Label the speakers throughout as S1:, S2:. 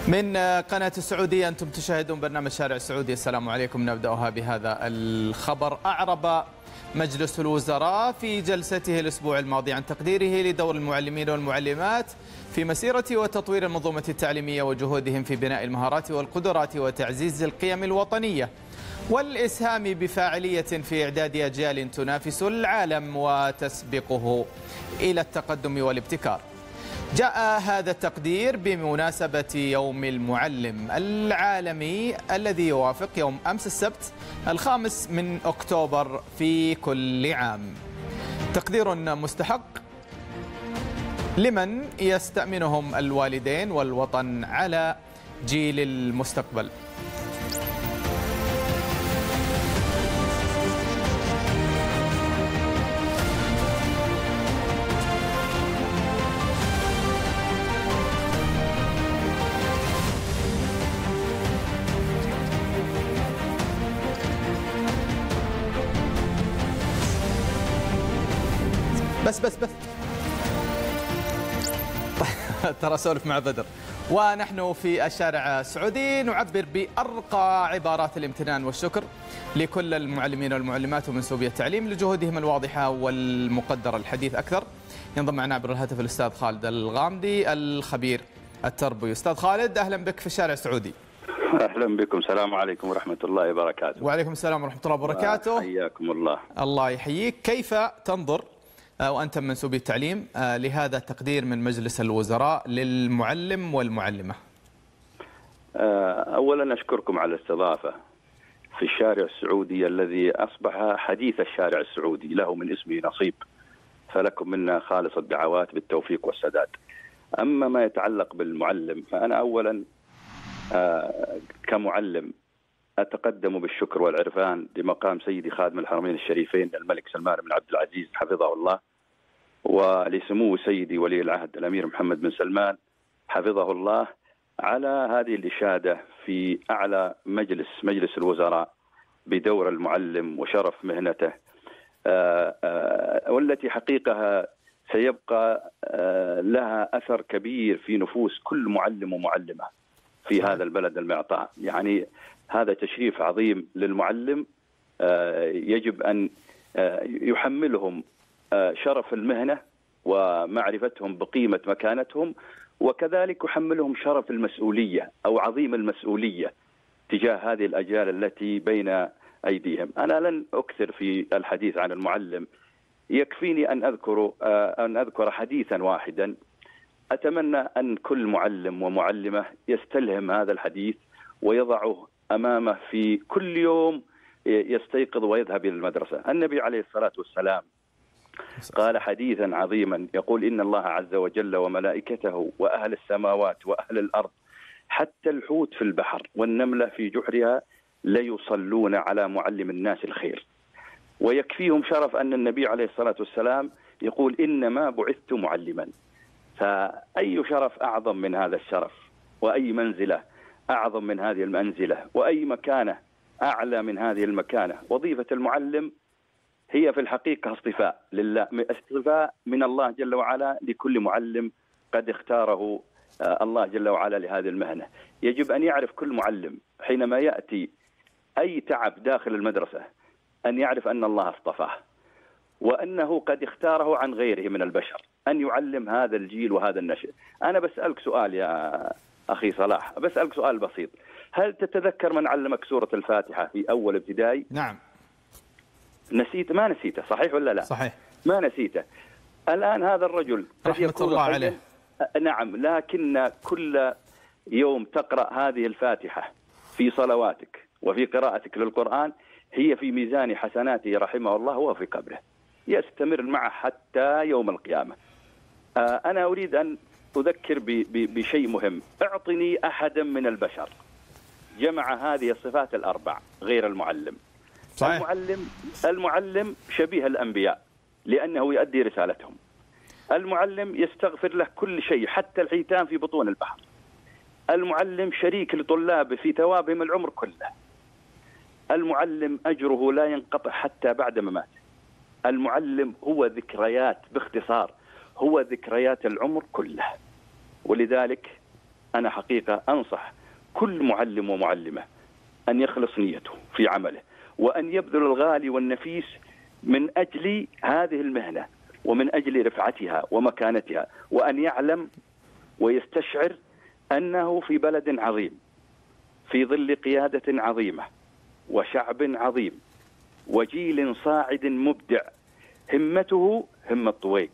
S1: من قناة السعودية أنتم تشاهدون برنامج شارع السعودية. السلام عليكم. نبدأها بهذا الخبر. أعرب مجلس الوزراء في جلسته الأسبوع الماضي عن تقديره لدور المعلمين والمعلمات في مسيرة وتطوير المنظومة التعليمية وجهودهم في بناء المهارات والقدرات وتعزيز القيم الوطنية والإسهام بفاعلية في إعداد أجيال تنافس العالم وتسبقه إلى التقدم والابتكار. جاء هذا التقدير بمناسبة يوم المعلم العالمي الذي يوافق يوم أمس السبت 5 أكتوبر في كل عام. تقدير مستحق لمن يستأمنهم الوالدين والوطن على جيل المستقبل. بس ترى سولف مع بدر. ونحن في الشارع السعودي نعبر بأرقى عبارات الامتنان والشكر لكل المعلمين والمعلمات ومنسوبي التعليم لجهودهم الواضحة والمقدرة. الحديث أكثر ينضم معنا عبر الهاتف الأستاذ خالد الغامدي الخبير التربوي. أستاذ خالد، أهلا بك في الشارع السعودي.
S2: أهلا بكم. السلام عليكم ورحمة الله وبركاته.
S1: وعليكم السلام ورحمة الله وبركاته.
S2: حياكم الله.
S1: الله يحييك. كيف تنظر وأنت من منسوبي التعليم لهذا التقدير من مجلس الوزراء للمعلم والمعلمة؟
S2: أولا أشكركم على الاستضافة في الشارع السعودي الذي أصبح حديث الشارع السعودي، له من اسمه نصيب، فلكم منا خالص الدعوات بالتوفيق والسداد. أما ما يتعلق بالمعلم فأنا أولا كمعلم أتقدم بالشكر والعرفان لمقام سيدي خادم الحرمين الشريفين الملك سلمان بن عبد العزيز حفظه الله، ولسمو سيدي ولي العهد الأمير محمد بن سلمان حفظه الله على هذه الإشادة في أعلى مجلس الوزراء بدور المعلم وشرف مهنته، والتي حقيقة سيبقى لها أثر كبير في نفوس كل معلم ومعلمة في هذا البلد المعطاء. يعني هذا تشريف عظيم للمعلم، يجب أن يحملهم شرف المهنة ومعرفتهم بقيمة مكانتهم، وكذلك يحملهم شرف المسؤولية أو عظيم المسؤولية تجاه هذه الأجيال التي بين أيديهم. أنا لن أكثر في الحديث عن المعلم، يكفيني أن أذكر حديثا واحدا أتمنى أن كل معلم ومعلمة يستلهم هذا الحديث ويضعه أمامه في كل يوم يستيقظ ويذهب إلى المدرسة. النبي عليه الصلاة والسلام قال حديثا عظيما يقول: إن الله عز وجل وملائكته وأهل السماوات وأهل الأرض حتى الحوت في البحر والنملة في جحرها ليصلون على معلم الناس الخير. ويكفيهم شرف أن النبي عليه الصلاة والسلام يقول: إنما بعثت معلما. فأي شرف أعظم من هذا الشرف، وأي منزلة أعظم من هذه المنزلة، وأي مكانة أعلى من هذه المكانة. وظيفة المعلم هي في الحقيقة اصطفاء لله، اصطفاء من الله جل وعلا لكل معلم قد اختاره الله جل وعلا لهذه المهنة. يجب أن يعرف كل معلم حينما يأتي أي تعب داخل المدرسة أن يعرف أن الله اصطفاه، وأنه قد اختاره عن غيره من البشر أن يعلم هذا الجيل وهذا النشء. أنا بسألك سؤال يا أخي صلاح، بسألك سؤال بسيط: هل تتذكر من علمك سورة الفاتحة في أول ابتدائي؟
S1: نعم.
S2: نسيت؟ ما نسيته، صحيح ولا لا؟
S1: صحيح،
S2: ما نسيته. الآن هذا الرجل
S1: رحمة الله عليه.
S2: نعم، لكن كل يوم تقرأ هذه الفاتحة في صلواتك وفي قراءتك للقرآن هي في ميزان حسناته رحمه الله وهو في قبره، يستمر معه حتى يوم القيامة. أنا أريد أن أذكر بشيء مهم. اعطني أحدا من البشر جمع هذه الصفات الأربع غير المعلم. صحيح. المعلم شبيه الأنبياء لأنه يؤدي رسالتهم. المعلم يستغفر له كل شيء حتى الحيتان في بطون البحر. المعلم شريك لطلابه في ثوابهم العمر كله. المعلم أجره لا ينقطع حتى بعد مماته. المعلم هو ذكريات، باختصار هو ذكريات العمر كله. ولذلك أنا حقيقة أنصح كل معلم ومعلمة أن يخلص نيته في عمله، وأن يبذل الغالي والنفيس من أجل هذه المهنة ومن أجل رفعتها ومكانتها، وأن يعلم ويستشعر أنه في بلد عظيم، في ظل قيادة عظيمة وشعب عظيم وجيل صاعد مبدع همته همة طويق.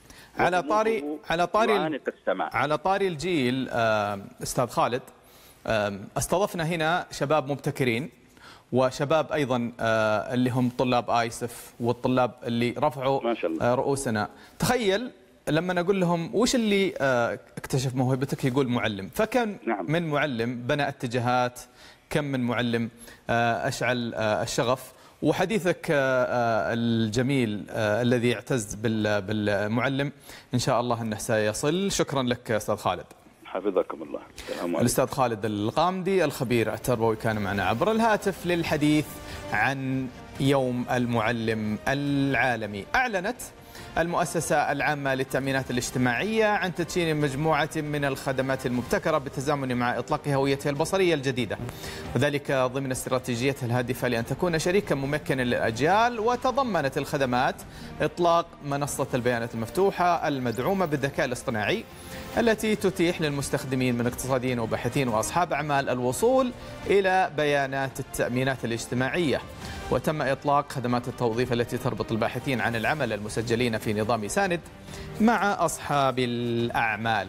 S1: على طاري الجيل، أستاذ خالد، استضفنا هنا شباب مبتكرين وشباب أيضا اللي هم طلاب آيسف والطلاب اللي رفعوا
S2: ما شاء الله
S1: رؤوسنا. تخيل لما نقول لهم وش اللي اكتشف موهبتك، يقول معلم. فكم
S2: نعم.
S1: من معلم بنى اتجاهات، كم من معلم أشعل الشغف. وحديثك الجميل الذي يعتز بالمعلم إن شاء الله أنه سيصل. شكرا لك أستاذ خالد،
S2: حفظكم الله.
S1: الأستاذ خالد الغامدي الخبير التربوي كان معنا عبر الهاتف للحديث عن يوم المعلم العالمي. أعلنت المؤسسة العامة للتأمينات الاجتماعية عن تدشين مجموعة من الخدمات المبتكرة بالتزامن مع إطلاق هويتها البصرية الجديدة، وذلك ضمن استراتيجيتها الهادفة لأن تكون شريكا ممكنا للأجيال. وتضمنت الخدمات إطلاق منصة البيانات المفتوحة المدعومة بالذكاء الاصطناعي التي تتيح للمستخدمين من اقتصاديين وباحثين وأصحاب أعمال الوصول إلى بيانات التأمينات الاجتماعية. وتم إطلاق خدمات التوظيف التي تربط الباحثين عن العمل المسجلين في نظام ساند مع أصحاب الأعمال.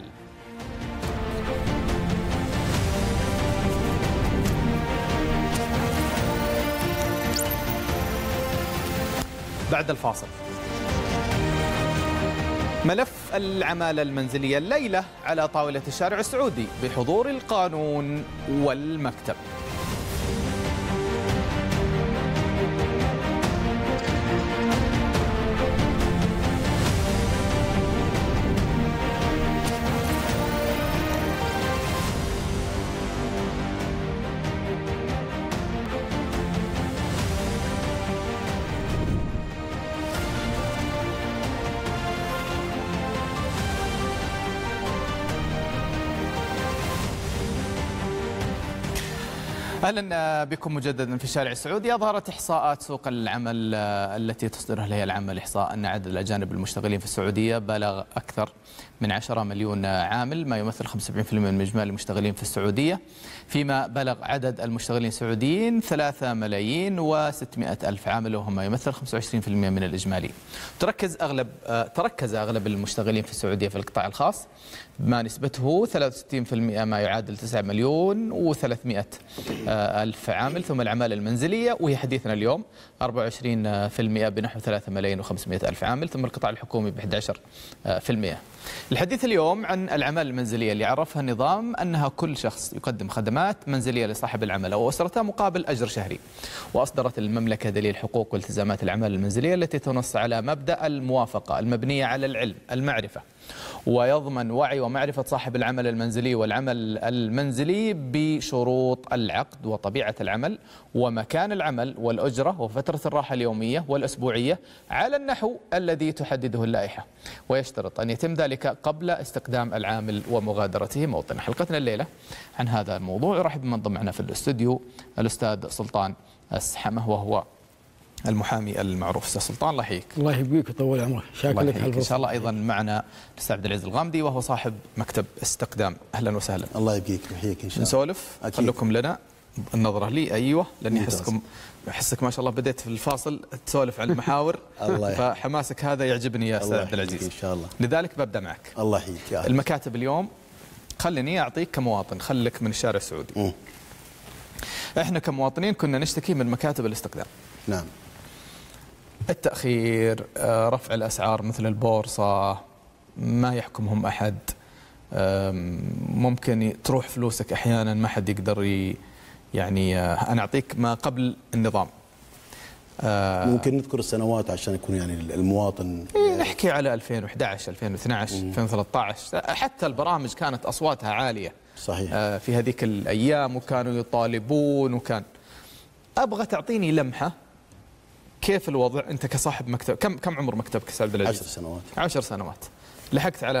S1: بعد الفاصل، ملف العمالة المنزلية الليلة على طاولة الشارع السعودي بحضور القانون والمكتب. أهلا بكم مجددا في الشارع السعودي. أظهرت إحصاءات سوق العمل التي تصدرها الهيئة العامة للإحصاء أن عدد الأجانب المشتغلين في السعودية بلغ أكثر من 10 مليون عامل، ما يمثل 75% من إجمالي المشتغلين في السعودية، فيما بلغ عدد المشتغلين السعوديين 3 ملايين و600 ألف عامل، وهم ما يمثل 25% من الإجمالي. تركز أغلب المشتغلين في السعودية في القطاع الخاص بما نسبته 63%، ما يعادل 9 مليون و300 ألف عامل، ثم العمالة المنزلية وهي حديثنا اليوم 24% بنحو 3 ملايين و500 ألف عامل، ثم القطاع الحكومي ب 11%. الحديث اليوم عن العمالة المنزلية اللي عرفها النظام أنها كل شخص يقدم خدمات منزلية لصاحب العمل أو أسرته مقابل أجر شهري. وأصدرت المملكة دليل حقوق والتزامات العمالة المنزلية التي تنص على مبدأ الموافقة المبنية على العلم المعرفة، ويضمن وعي ومعرفة صاحب العمل المنزلي والعمل المنزلي بشروط العقد وطبيعة العمل ومكان العمل والأجرة وفترة الراحة اليومية والأسبوعية على النحو الذي تحدده اللائحة، ويشترط أن يتم ذلك قبل استقدام العامل ومغادرته موطنه. حلقتنا الليلة عن هذا الموضوع يرحب بمن ضم معنا في الاستوديو الأستاذ سلطان السحمة، وهو المحامي المعروف. استاذ سلطان الله يحييك.
S3: الله يبقيك ويطول عمرك. شاكر لك
S1: ان شاء الله. ايضا معنا الاستاذ عبد العزيز الغامدي وهو صاحب مكتب استقدام. اهلا وسهلا.
S4: الله يبقيك ويحييك ان شاء الله.
S1: نسولف خلكم لنا النظره لي. ايوه لاني احسك ما شاء الله بديت في الفاصل تسولف عن المحاور فحماسك هذا يعجبني يا استاذ عبد العزيز
S4: ان شاء الله.
S1: لذلك ببدا معك.
S4: الله يحييك يا
S1: المكاتب اليوم خليني اعطيك كمواطن، خليك من الشارع السعودي. احنا كمواطنين كنا نشتكي من مكاتب الاستقدام.
S4: نعم.
S1: التأخير، رفع الأسعار مثل البورصة، ما يحكمهم أحد، ممكن تروح فلوسك أحيانا ما حد يقدر يعني أنا أعطيك ما قبل النظام.
S4: ممكن نذكر السنوات عشان يكون يعني المواطن
S1: نحكي على 2011 2012 2013 حتى البرامج كانت أصواتها عالية.
S4: صحيح.
S1: في هذيك الأيام وكانوا يطالبون وكان. أبغى تعطيني لمحة كيف الوضع أنت كصاحب مكتب. كم عمر مكتبك أستاذ عبد العزيز؟
S4: 10 سنوات.
S1: 10 سنوات. لحقت على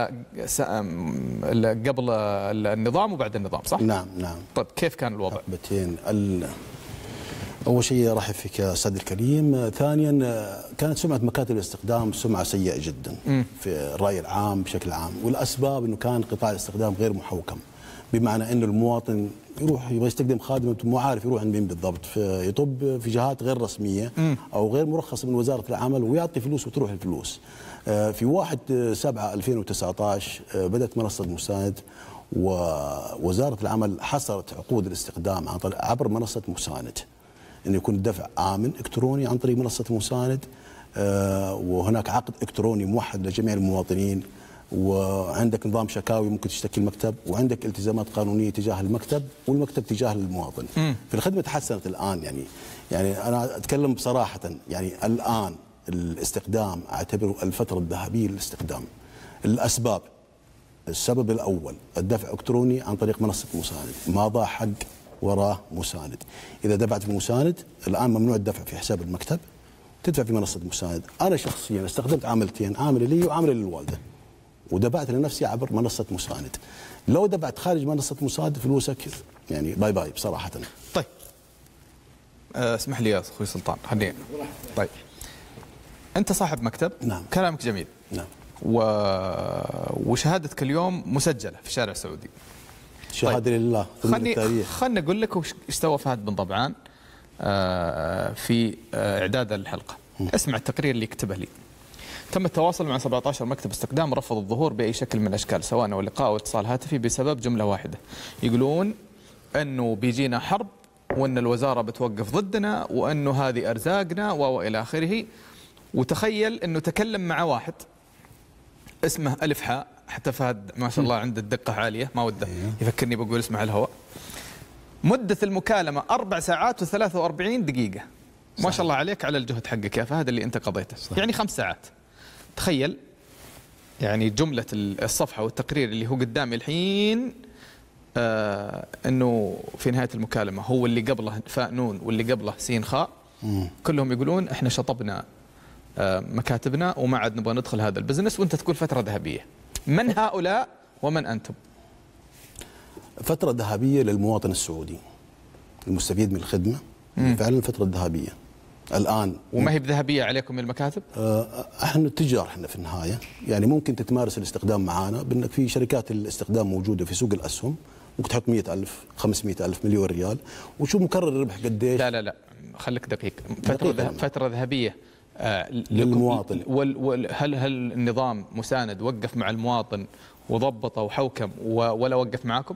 S1: قبل النظام وبعد النظام صح؟
S4: نعم نعم.
S1: طيب كيف كان الوضع؟
S4: حقبتين. أول شيء رحب فيك يا أستاذ الكريم. ثانيا كانت سمعة مكاتب الاستخدام سمعة سيئة جدا في الرأي العام بشكل عام، والأسباب أنه كان قطاع الاستخدام غير محوكم، بمعنى أنه المواطن يروح يبغى يستخدم خادم مو عارف يروح عند مين بالضبط، يطب في جهات غير رسمية أو غير مرخصة من وزارة العمل ويعطي فلوس وتروح الفلوس. في 1/7/2019 بدأت منصة مساند، ووزارة العمل حصرت عقود الاستخدام عبر منصة مساند، انه يكون الدفع امن الكتروني عن طريق منصه مساند، وهناك عقد الكتروني موحد لجميع المواطنين، وعندك نظام شكاوي ممكن تشتكي المكتب، وعندك التزامات قانونيه تجاه المكتب والمكتب تجاه المواطن. في الخدمه تحسنت الان، يعني انا اتكلم بصراحه، يعني الان الاستخدام اعتبره الفتره الذهبيه للاستخدام. الاسباب: السبب الاول الدفع الكتروني عن طريق منصه مساند، ما ضاع حق وراه مساند. إذا دفعت في مساند الآن ممنوع الدفع في حساب المكتب، تدفع في منصة مساند. أنا شخصيا استخدمت عاملتين، عاملة لي وعاملة للوالدة، ودفعت لنفسي عبر منصة مساند. لو دفعت خارج منصة مساند فلوسك يعني باي باي بصراحة.
S1: طيب اسمح لي يا أخوي سلطان، خليني. طيب أنت صاحب مكتب.
S4: نعم.
S1: كلامك جميل.
S4: نعم.
S1: وشهادتك اليوم مسجلة في الشارع السعودي.
S4: شهادة لله.
S1: خلني أقول لك وش سوى فهد بن طبعان في إعداد الحلقة. اسمع التقرير اللي كتبه لي. تم التواصل مع 17 مكتب استخدام رفض الظهور بأي شكل من الأشكال، سواء أو لقاء أو اتصال هاتفي، بسبب جملة واحدة. يقولون أنه بيجينا حرب، وأن الوزارة بتوقف ضدنا، وأنه هذه أرزاقنا وإلى آخره. وتخيل أنه تكلم مع واحد اسمه ألف حاء، حتى فهد ما شاء الله عنده الدقة عالية، ما وده يفكرني بقول اسمه على الهواء. مدة المكالمة 4 ساعات و43 دقيقة. ما شاء الله عليك على الجهد حقك يا فهد اللي أنت قضيته. صحيح. يعني 5 ساعات. تخيل يعني جملة الصفحة والتقرير اللي هو قدامي الحين، أنه في نهاية المكالمة هو اللي قبله فاء نون واللي قبله سين خاء، كلهم يقولون إحنا شطبنا مكاتبنا وما عاد نبغى ندخل هذا البزنس، وأنت تقول فترة ذهبية. من هؤلاء ومن أنتم؟
S4: فترة ذهبية للمواطن السعودي المستفيد من الخدمة. فعلا فترة ذهبية الآن.
S1: وما هي بذهبية عليكم المكاتب؟
S4: احنا تجار، احنا في النهاية يعني ممكن تتمارس الاستخدام معانا، بأنك في شركات الاستخدام موجودة في سوق الأسهم، ممكن تحط 100,000 500,000 مليون ريال وشو مكرر الربح قديش.
S1: لا خليك دقيق. فترة ذهبية
S4: للمواطن.
S1: هل النظام مساند وقف مع المواطن وضبطه وحوكم ولا وقف معاكم؟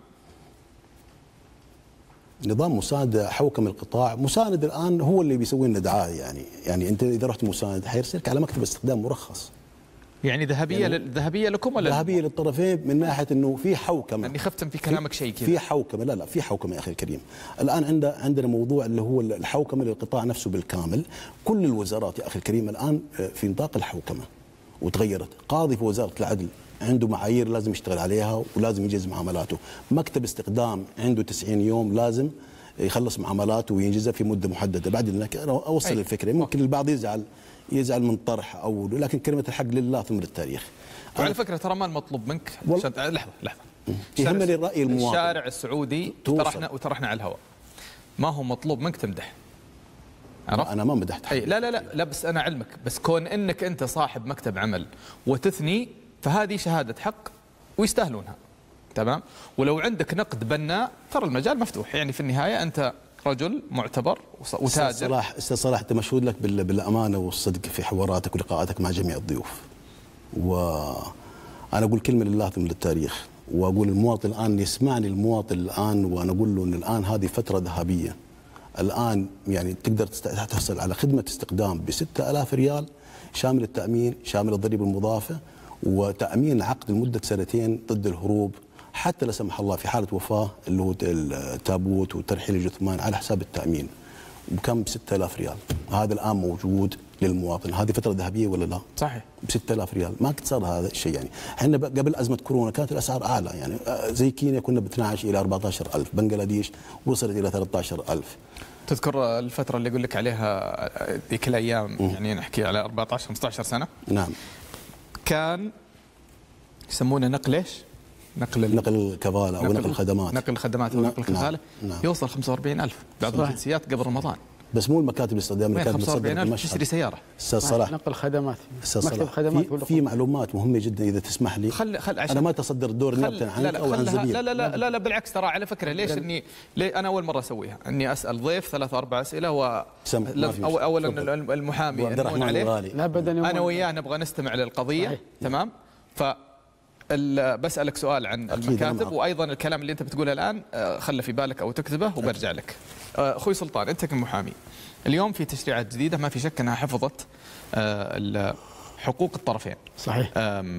S4: نظام مساند حوكم القطاع. مساند الآن هو اللي بيسوي لنا دعاية، يعني أنت إذا رحت مساند حيرسلك على مكتب استخدام مرخص.
S1: يعني ذهبية لكم ولا
S4: ذهبية للطرفين، من ناحية أنه في حوكمة.
S1: أني خفتم في كلامك شيء كذا.
S4: في حوكمة. لا في حوكمة يا أخي الكريم. الآن عندنا موضوع اللي هو الحوكمة للقطاع نفسه بالكامل. كل الوزارات يا أخي الكريم الآن في نطاق الحوكمة وتغيرت. قاضي في وزارة العدل عنده معايير لازم يشتغل عليها ولازم ينجز معاملاته. مكتب استخدام عنده 90 يوم لازم يخلص معاملاته وينجزها في مدة محددة. بعد انك اوصل الفكرة. ممكن البعض يزعل من طرح او لكن كلمة الحق لله ثم للتاريخ.
S1: وعلى فكرة ترى ما المطلوب منك لحظة
S4: يهمني الرأي المواطن.
S1: الشارع السعودي وترحنا على الهواء. ما هو مطلوب منك تمدح.
S4: أنا ما مدحت.
S1: لا بس أنا علمك، بس كون إنك أنت صاحب مكتب عمل وتثني فهذه شهادة حق ويستاهلونها. تمام. ولو عندك نقد بناء ترى المجال مفتوح. يعني في النهاية أنت رجل معتبر وتاجر.
S4: استاذ صلاح انت مشهود لك بالامانه والصدق في حواراتك ولقاءاتك مع جميع الضيوف. وانا اقول كلمه لله ثم للتاريخ، واقول المواطن الان يسمعني، المواطن الان وانا اقول له ان الان هذه فتره ذهبيه. الان يعني تقدر تحصل على خدمه استخدام ب 6000 ريال شامل التامين، شامل الضريبه المضافه، وتامين عقد لمده 2 سنين ضد الهروب، حتى لا سمح الله في حاله وفاه اللي هو التابوت وترحيل الجثمان على حساب التامين بكم؟ ب 6000 ريال. هذا الان موجود للمواطن. هذه فتره ذهبيه ولا لا؟
S1: صحيح.
S4: ب 6000 ريال ما كنت صار هذا الشيء. يعني احنا قبل ازمه كورونا كانت الاسعار اعلى، يعني زي كينيا كنا ب 12 الى 14000، بنغلاديش وصلت الى 13000.
S1: تذكر الفتره اللي اقول لك عليها ذيك الايام، يعني نحكي على 14 15 سنه.
S4: نعم.
S1: كان يسمونه نقل ايش؟
S4: نقل الكفاله او نقل الخدمات.
S1: نقل الخدمات او نقل الكفاله.
S4: نعم.
S1: يوصل 45,000 بعض الجنسيات قبل رمضان.
S4: بس مو المكاتب الاستخدام، المكاتب
S1: 45,000 تشتري سياره.
S4: استاذ صلاح،
S3: نقل خدمات.
S4: مكتب خدمات. في معلومات مهمه جدا اذا تسمح لي. انا ما تصدر الدور نيابه عنك او عن زميل.
S1: لا لا لا لا, لا بالعكس، ترى على فكره ليش اني انا اول مره اسويها، اني اسال ضيف 3 4 اسئله اولا المحامي عليه. انا وياه نبغى نستمع للقضيه. تمام. بسألك سؤال عن المكاتب، وأيضا الكلام اللي أنت بتقوله الآن خله في بالك أو تكتبه وبرجع لك. أخوي سلطان، أنت كمحامي اليوم في تشريعات جديدة ما في شك أنها حفظت حقوق الطرفين.
S3: صحيح.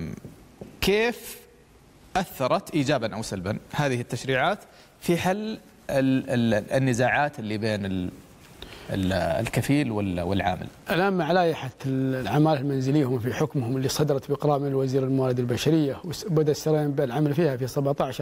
S1: كيف أثرت إيجابا أو سلبا هذه التشريعات في حل النزاعات اللي بين الكفيل والعامل؟ الآن
S3: مع لائحة العمالة المنزلية هم في حكمهم اللي صدرت بقرار من وزير الموارد البشرية وبدأ السريان بالعمل فيها في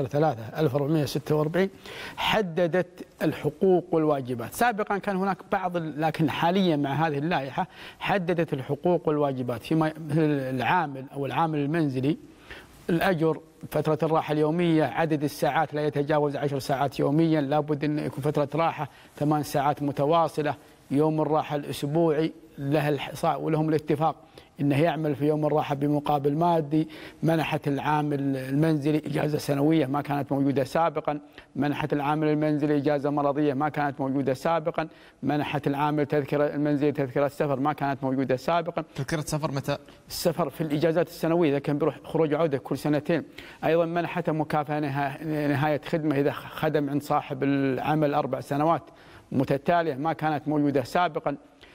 S3: 17/3/1446 حددت الحقوق والواجبات. سابقا كان هناك بعض، لكن حاليا مع هذه اللائحة حددت الحقوق والواجبات فيما العامل أو العامل المنزلي. الأجر، فترة الراحة اليومية، عدد الساعات لا يتجاوز 10 ساعات يوميا، لابد أن يكون فترة راحة 8 ساعات متواصلة، يوم الراحة الأسبوعي ولهم الاتفاق أنه يعمل في يوم الراحة بمقابل مادي. منحت العامل المنزلي إجازة سنوية ما كانت موجودة سابقا. منحت العامل المنزلي إجازة مرضية ما كانت موجودة سابقا. منحت العامل المنزلي تذكرة سفر ما كانت موجودة سابقا.
S1: تذكرة سفر متى؟
S3: السفر في الإجازات السنوية إذا كان بيروح خروج وعودة كل سنتين. أيضا منحته مكافأة نهاية خدمة إذا خدم عند صاحب العمل 4 سنوات متتالية ما كانت موجودة سابقا.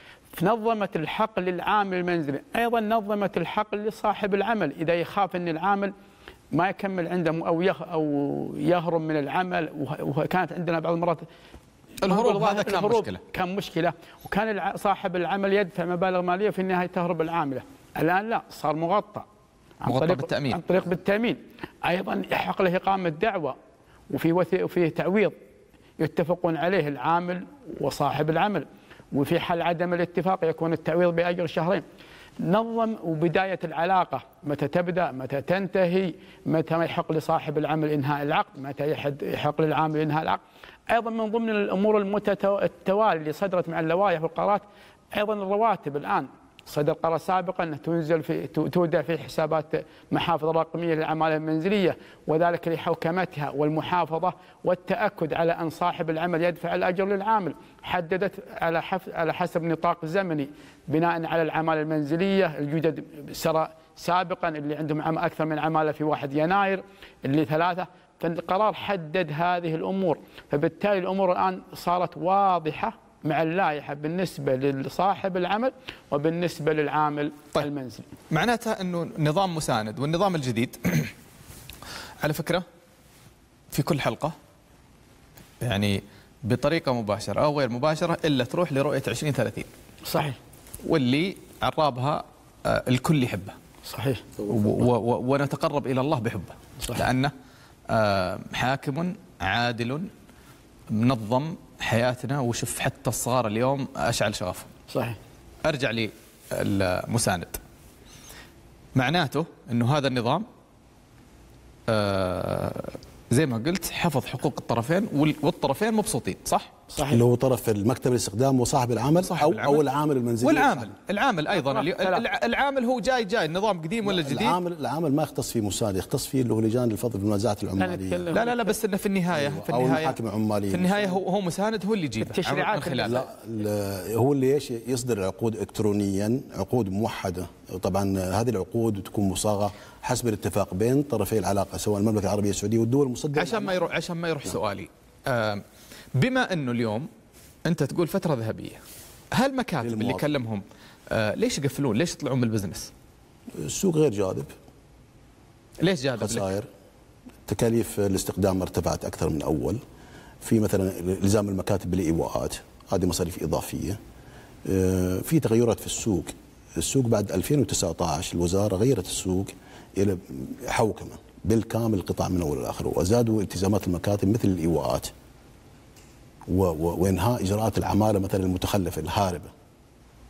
S3: نظمت الحق للعامل المنزلي، أيضا نظمت الحق لصاحب العمل إذا يخاف أن العامل ما يكمل عنده أو يهرب من العمل. وكانت عندنا بعض المرات
S1: الهروب هذا
S3: كان مشكلة، وكان صاحب العمل يدفع مبالغ مالية في النهاية تهرب العاملة. الآن لا، صار مغطى
S1: بالتأمين.
S3: عن طريق بالتأمين. أيضا يحق له إقامة دعوة وفيه تعويض يتفقون عليه العامل وصاحب العمل، وفي حال عدم الاتفاق يكون التعويض بأجر 2 شهرين. نظم وبداية العلاقة متى تبدأ، متى تنتهي، متى ما يحق لصاحب العمل إنهاء العقد، متى يحق للعامل إنهاء العقد. أيضا من ضمن الأمور التوالي اللي صدرت مع اللوائح والقرارات أيضا الرواتب. الآن صدر قرار سابقا أن تودع في حسابات محافظ رقمية للعمالة المنزلية، وذلك لحوكمتها والمحافظة والتأكد على أن صاحب العمل يدفع الأجر للعامل. حددت على حسب نطاق زمني بناء على العمالة المنزلية الجدد سابقا اللي عندهم أكثر من عمالة في 1 يناير اللي 3. فالقرار حدد هذه الأمور، فبالتالي الأمور الآن صارت واضحة مع اللائحة بالنسبة لصاحب العمل وبالنسبة للعامل المنزلي.
S1: معناتها أنه نظام مساند والنظام الجديد على فكرة في كل حلقة يعني بطريقة مباشرة أو غير مباشرة إلا تروح لرؤية 2030.
S3: صحيح.
S1: واللي عرابها الكل يحبه.
S3: صحيح.
S1: ونتقرب إلى الله بحبه. صحيح. لأنه حاكم عادل منظم حياتنا، وشوف حتى الصغار اليوم أشعل شغفهم.
S3: صحيح.
S1: أرجع لي المساند، معناته أنه هذا النظام زي ما قلت حفظ حقوق الطرفين والطرفين مبسوطين. صح؟
S3: صحيح.
S4: اللي هو طرف المكتب الاستخدام وصاحب العمل أو العامل المنزلي.
S1: والعامل أيضا العامل هو جاي النظام قديم ولا جديد؟
S4: العامل ما يختص فيه مساند، يختص فيه اللي هو لجان الفضل في المنازعات العمالية.
S1: لا بس إنه في النهاية
S4: المحاكم العمالية
S1: في النهاية هو مساند، هو اللي يجيب
S3: التشريعات.
S4: لا هو اللي يصدر العقود إلكترونيا، عقود موحدة. طبعا هذه العقود تكون مصاغة حسب الاتفاق بين طرفي العلاقة سواء المملكة العربية السعودية والدول المصدرة.
S1: عشان ما يروح سؤالي، بما أنه اليوم أنت تقول فترة ذهبية، هل مكاتب اللي كلمهم ليش يقفلون؟ ليش يطلعون بالبزنس؟
S4: السوق غير جاذب.
S1: ليش جاذب؟
S4: خسائر، تكاليف الاستخدام ارتفعت أكثر من أول. في مثلا إلزام المكاتب بالإيواءات، هذه مصاريف إضافية. في تغيرات في السوق بعد 2019 الوزارة غيرت السوق إلى حوكمة بالكامل القطاع من أول لآخر، وزادوا التزامات المكاتب مثل الإيواءات وإنهاء إجراءات العمالة مثلا المتخلفة الهاربة.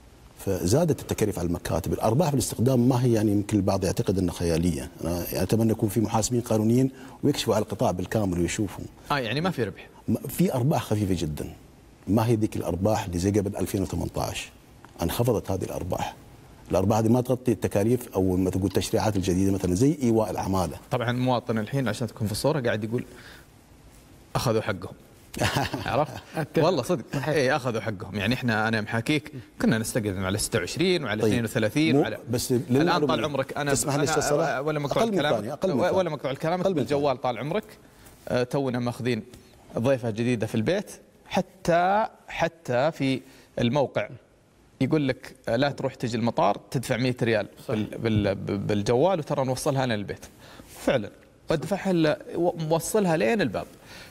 S4: فزادت التكاليف على المكاتب. الارباح في الاستخدام ما هي يعني يمكن البعض يعتقد انها خياليه، انا يعني اتمنى يكون في محاسبين قانونيين ويكشفوا على القطاع بالكامل ويشوفوا.
S1: يعني ما في ربح؟
S4: في ارباح خفيفه جدا، ما هي ذيك الارباح اللي زي قبل 2018. انخفضت هذه الارباح. الارباح هذه ما تغطي التكاليف او مثل تقول التشريعات الجديده مثلا زي ايواء العماله.
S1: طبعا المواطن الحين عشان تكون في الصوره قاعد يقول اخذوا حقهم. عرفت؟ والله صدق اي اخذوا حقهم. يعني انا محاكيك كنا نستقدم على 26 وعلى 32 وعلى
S4: بس
S1: الان طال عمرك انا
S4: تسمح لي استاذ صلاح
S1: ولا مقطع الكلام ولا مقطع الكلام بالجوال طال عمرك. تونا ماخذين ضيفه جديده في البيت، حتى في الموقع يقول لك لا تروح تجي المطار تدفع 100 ريال بالجوال وترى نوصلها لنا البيت. فعلا ودفعها موصلها لين الباب.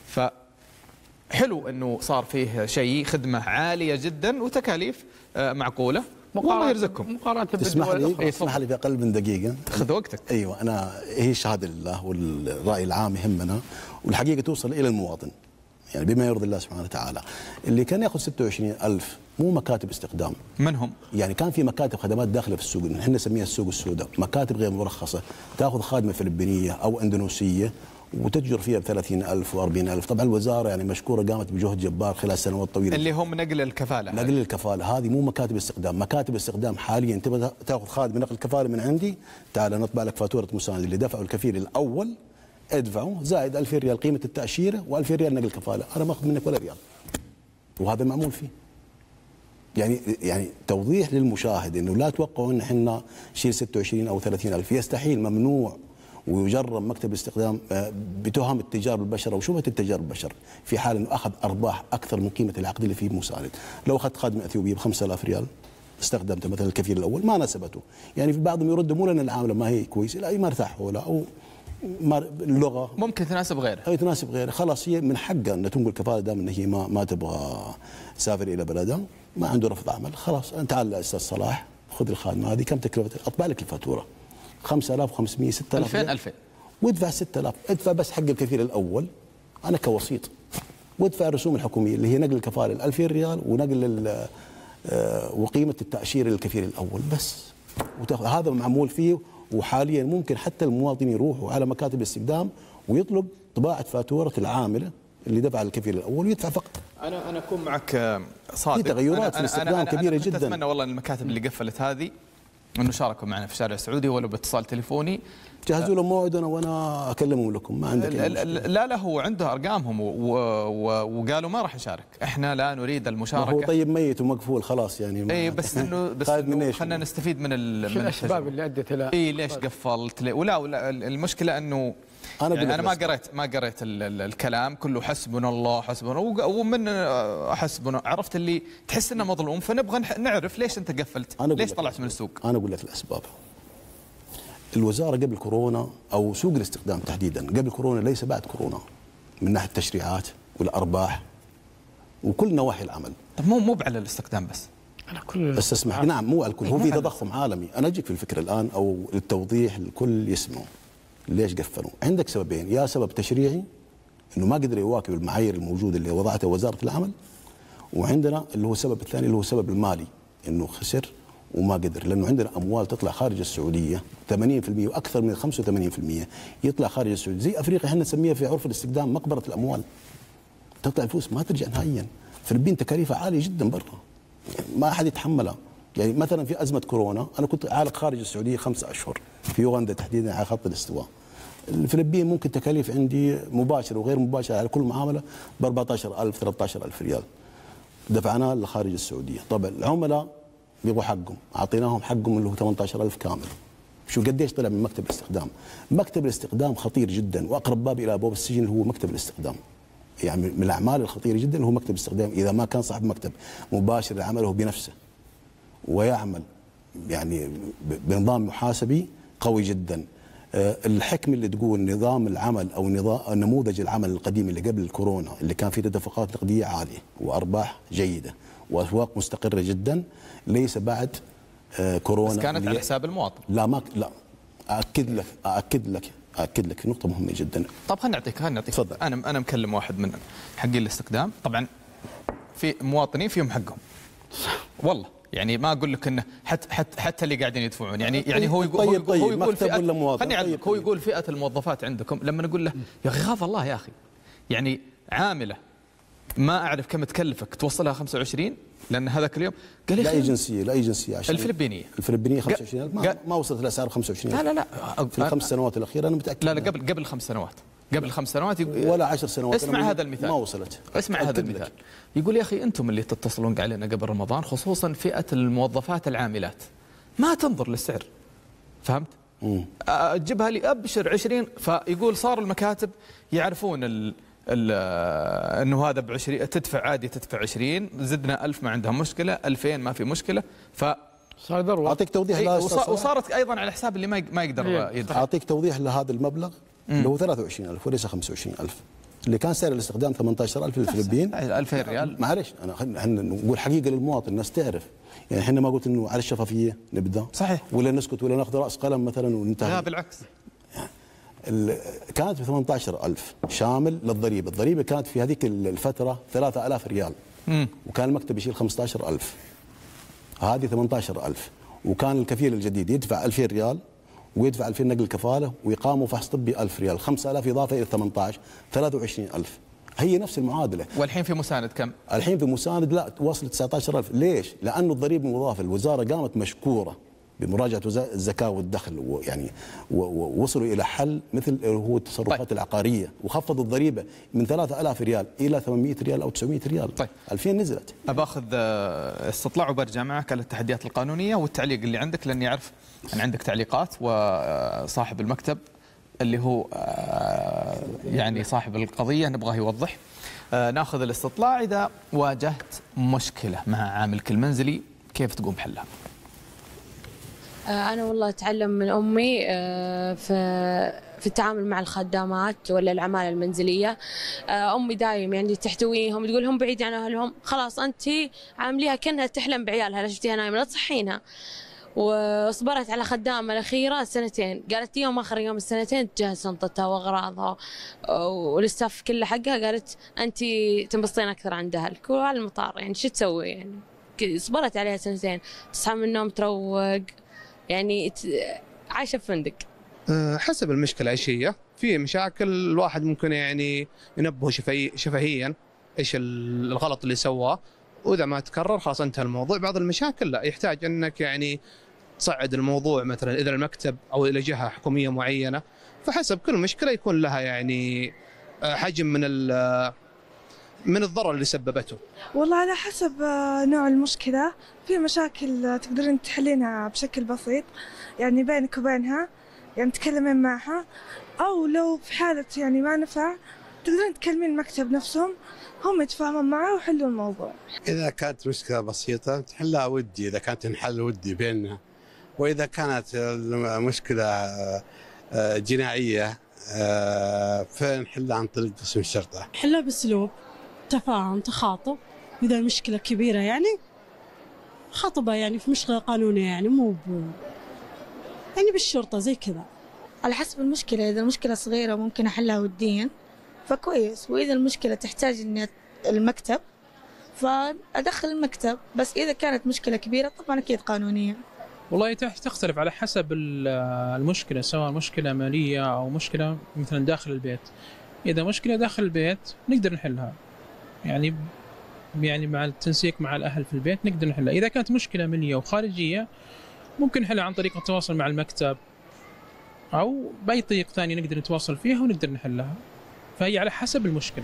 S1: فحلو انه صار فيه شيء خدمه عاليه جدا وتكاليف معقوله. والله يرزقكم.
S3: مقارنه
S4: اسمح لي في اقل من دقيقه.
S1: خذ وقتك.
S4: ايوه هي شهاده لله والراي العام يهمنا والحقيقه توصل الى المواطن يعني بما يرضي الله سبحانه وتعالى. اللي كان ياخذ 26,000 مو مكاتب استخدام.
S1: من هم؟ يعني
S4: كان في مكاتب خدمات داخله في السوق، احنا نسميها السوق السوداء، مكاتب غير مرخصه تاخذ خادمه فلبينيه او اندونيسيه وتتجر فيها ب 30,000 و40,000. طبعا الوزاره يعني مشكوره قامت بجهد جبار خلال سنوات طويله.
S1: اللي هم نقل الكفاله.
S4: نقل الكفاله هذه مو مكاتب استخدام. مكاتب استخدام حاليا تبغى تاخذ خادم نقل الكفاله من عندي، تعال نطبع لك فاتوره مساند اللي دفعوا الكفيل الاول ادفعوا زائد 2000 ريال قيمه التاشيره و2000 ريال نقل الكفاله، انا ما اخذ منك ولا ريال. وهذا معمول فيه. يعني توضيح للمشاهد انه لا توقعوا ان احنا شيل 26 او 30,000، يستحيل، ممنوع. ويجرم مكتب الاستخدام بتهم التجار بالبشر او شبهه التجار بالبشر في حال انه اخذ ارباح اكثر من قيمه العقد اللي فيه مساند. لو اخذت خادم اثيوبي ب 5000 ريال استخدمته مثلا الكفيل الاول ما ناسبته، يعني في بعضهم يردوا مو لان العامله ما هي كويسه، لا ما ارتاحوا له او اللغه
S1: ممكن تناسب غيره.
S4: اي تناسب غيره، خلاص هي من حقها ان تنقل كفاله دام ان هي ما تبغى تسافر الى بلدها، ما عنده رفض عمل، خلاص انت تعال استاذ صلاح خذ الخادمه هذه كم تكلفتها؟ اطبع لك الفاتوره 5,500 6,000
S1: 2000
S4: وادفع 6,000، ادفع بس حق الكفيل الاول انا كوسيط، وادفع الرسوم الحكوميه اللي هي نقل الكفاله 2000 ريال ونقل وقيمه التاشيره للكفيل الاول بس، هذا معمول فيه. وحاليا ممكن حتى المواطنين يروحوا على مكاتب الاستخدام ويطلب طباعه فاتوره العامله اللي دفع الكفيل الاول ويدفع فقط.
S1: انا اكون معك صادق.
S4: في تغيرات في الاستخدام كبيره جدا.
S1: اتمنى والله ان المكاتب اللي قفلت هذه انه شاركوا معنا في الشارع السعودي ولو باتصال تليفوني.
S4: جهزوا لهم موعدنا وانا اكلمهم لكم، ما عندك
S1: لا هو عنده ارقامهم وقالوا ما راح نشارك، احنا لا نريد المشاركه.
S4: هو طيب ميت ومقفول خلاص يعني.
S1: اي بس انه خلينا نستفيد من
S3: الاسباب اللي ادت الى
S1: ليش قفلت ولا المشكله انه أنا ما قريت الكلام كله حسبنا الله حسبنا ومن حسبنا، عرفت اللي تحس انه مظلوم، فنبغى نعرف ليش انت قفلت، ليش طلعت من السوق.
S4: انا اقول لك الاسباب. الوزاره قبل كورونا او سوق الاستخدام تحديدا قبل كورونا ليس بعد كورونا من ناحيه التشريعات والارباح وكل نواحي العمل.
S1: طب مو على الاستخدام بس،
S3: على كل
S4: بس اسمح نعم مو على الكل، هو في تضخم عالمي. انا اجيك في الفكره الان او التوضيح الكل يسمعوا. ليش قفلوا؟ عندك سببين، يا سبب تشريعي انه ما قدر يواكب المعايير الموجوده اللي وضعتها وزاره العمل، وعندنا اللي هو السبب الثاني اللي هو السبب المالي انه خسر وما قدر، لانه عندنا اموال تطلع خارج السعوديه 80% واكثر من 85% يطلع خارج السعوديه، زي افريقيا احنا نسميها في عرف الاستخدام مقبره الاموال. تطلع الفلوس ما ترجع نهائيا. فلبين تكاليفها عاليه جدا برا، يعني ما احد يتحملها. يعني مثلا في ازمه كورونا انا كنت عالق خارج السعوديه 5 اشهر في يوغندا تحديدا على خط الاستواء. الفلبين ممكن تكاليف عندي مباشره وغير مباشره على كل معامله ب 14,000 13,000 ريال دفعناها لخارج السعوديه. طبعا العملاء يبغوا حقهم، اعطيناهم حقهم اللي هو 18,000 كامل. شو قديش طلع من مكتب الاستخدام؟ مكتب الاستخدام خطير جدا، واقرب باب الى ابواب السجن اللي هو مكتب الاستخدام. يعني من الاعمال الخطيره جدا اللي هو مكتب الاستخدام، اذا ما كان صاحب مكتب مباشر عمله بنفسه ويعمل يعني بنظام محاسبي قوي جدا. الحكمه اللي تقول نظام العمل او نموذج العمل القديم اللي قبل الكورونا اللي كان فيه تدفقات نقديه عاليه وارباح جيده واسواق مستقره جدا، ليس بعد كورونا.
S1: بس كانت على حساب المواطن.
S4: لا اكد لك في نقطه مهمه جدا.
S1: طب خلينا نعطيك
S4: تفضل.
S1: انا مكلم واحد من حقين الاستخدام، طبعا في مواطنين فيهم حقهم والله يعني ما اقول لك انه حتى اللي قاعدين يدفعون، يعني هو يقول خليني اعلمك، هو يقول فئه الموظفات عندكم، لما نقول له يا اخي خاف الله يا اخي، يعني عامله ما اعرف كم تكلفك توصلها 25 لان هذاك اليوم قال لي
S4: لا اي جنسيه عشان
S1: الفلبينيه
S4: 25,000 ما وصلت الاسعار 25,000.
S1: لا
S4: في ال5 سنوات الاخيره انا متاكد.
S1: لا قبل 5 سنوات، قبل 5 سنوات
S4: ولا 10 سنوات.
S1: اسمع هذا المثال،
S4: ما وصلت.
S1: اسمع هذا المثال، يقول يا اخي انتم اللي تتصلون علينا قبل رمضان خصوصا فئه الموظفات العاملات ما تنظر للسعر، فهمت؟ تجيبها لي ابشر 20. فيقول صار المكاتب يعرفون انه هذا ب20 تدفع عادي، تدفع 20 زدنا 1000 ما عندها مشكله، 2000 ما في مشكله. ف
S3: صار ذروه.
S4: اعطيك توضيح
S1: وصارت ايضا على حساب اللي ما يقدر يدفع.
S4: اعطيك توضيح لهذا المبلغ اللي هو 23,000 وليس 25,000 اللي كان سعر الاستخدام 18,000 للفلبين
S1: 2000 ريال.
S4: معلش احنا نقول حقيقه للمواطن، الناس تعرف. يعني احنا ما قلت انه على الشفافيه نبدا
S1: صحيح،
S4: ولا نسكت ولا ناخذ راس قلم مثلا وننتهي.
S1: لا بالعكس،
S4: كانت ب 18,000 شامل للضريبه، الضريبه كانت في هذيك الفتره 3,000 ريال وكان المكتب يشيل 15,000، هذه 18,000 وكان الكفيل الجديد يدفع 2000 ريال ويدفع 2000 نقل كفاله واقامه وفحص طبي 1000 ريال، 5000 اضافه الى 18 23,000. هي نفس المعادله.
S1: والحين في مساند كم؟
S4: الحين في مساند لا وصلت 19,000. ليش؟ لانه الضريبه المضافه الوزاره قامت مشكوره بمراجعه الزكاه والدخل، ويعني ووصلوا الى حل مثل هو التصرفات العقاريه، وخفضوا الضريبه من 3,000 ريال الى 800 ريال او 900 ريال.
S1: طيب
S4: 2000 نزلت.
S1: باخذ استطلاع وبرجع معك على التحديات القانونيه والتعليق اللي عندك، لاني اعرف ان عندك تعليقات، وصاحب المكتب اللي هو يعني صاحب القضيه نبغاه يوضح. ناخذ الاستطلاع. اذا واجهت مشكله مع عاملك المنزلي كيف تقوم بحلها؟
S5: أنا والله أتعلم من أمي في التعامل مع الخدامات ولا العمالة المنزلية. أمي دايم يعني تحتويهم، تقول هم بعيد عن أهلهم، خلاص أنت عامليها كأنها تحلم بعيالها، لا شفتيها نايمة لا تصحينها. وصبرت على خدامة الأخيرة 2 قالت يوم آخر يوم السنتين تجهز شنطتها وأغراضها والاستاف كله حقها، قالت أنت تنبسطين أكثر عند أهلك وعلى المطار، يعني شو تسوي؟ يعني صبرت عليها 2 تصحى من النوم تروق، يعني عايشة في فندق.
S6: حسب المشكلة ايش هي. في مشاكل الواحد ممكن يعني ينبهه شفهيا ايش الغلط اللي سواه، واذا ما تكرر خلاص انتهى الموضوع. بعض المشاكل لا، يحتاج انك يعني تصعد الموضوع مثلا اذا المكتب او الى جهة حكومية معينة، فحسب كل مشكلة يكون لها يعني حجم من الضرر اللي سببته.
S7: والله على حسب نوع المشكلة. في مشاكل تقدرين تحلينها بشكل بسيط، يعني بينك وبينها، يعني تكلمين معها، أو لو في حالة يعني ما نفع تقدرين تكلمين المكتب نفسهم، هم يتفاهمون معه ويحلوا الموضوع.
S8: إذا كانت مشكلة بسيطة تحلها ودي، إذا كانت تنحل ودي بيننا، وإذا كانت المشكلة جنائية فنحلها عن طريق قسم الشرطة.
S9: حلها بأسلوب تفاهم تخاطب، إذا المشكلة كبيرة يعني خاطبها يعني في مشكلة قانونية، يعني مو يعني بالشرطة زي كذا.
S10: على حسب المشكلة، إذا المشكلة صغيرة ممكن أحلها وديا فكويس، وإذا المشكلة تحتاج إن المكتب فأدخل المكتب، بس إذا كانت مشكلة كبيرة طبعا أكيد قانونية.
S11: والله تختلف على حسب المشكلة، سواء مشكلة مالية أو مشكلة مثلا داخل البيت. إذا مشكلة داخل البيت نقدر نحلها، يعني مع التنسيق مع الأهل في البيت نقدر نحلها. إذا كانت مشكلة مالية وخارجية ممكن نحلها عن طريق التواصل مع المكتب أو بأي طريق ثاني نقدر نتواصل فيها ونقدر نحلها، فهي على حسب المشكلة.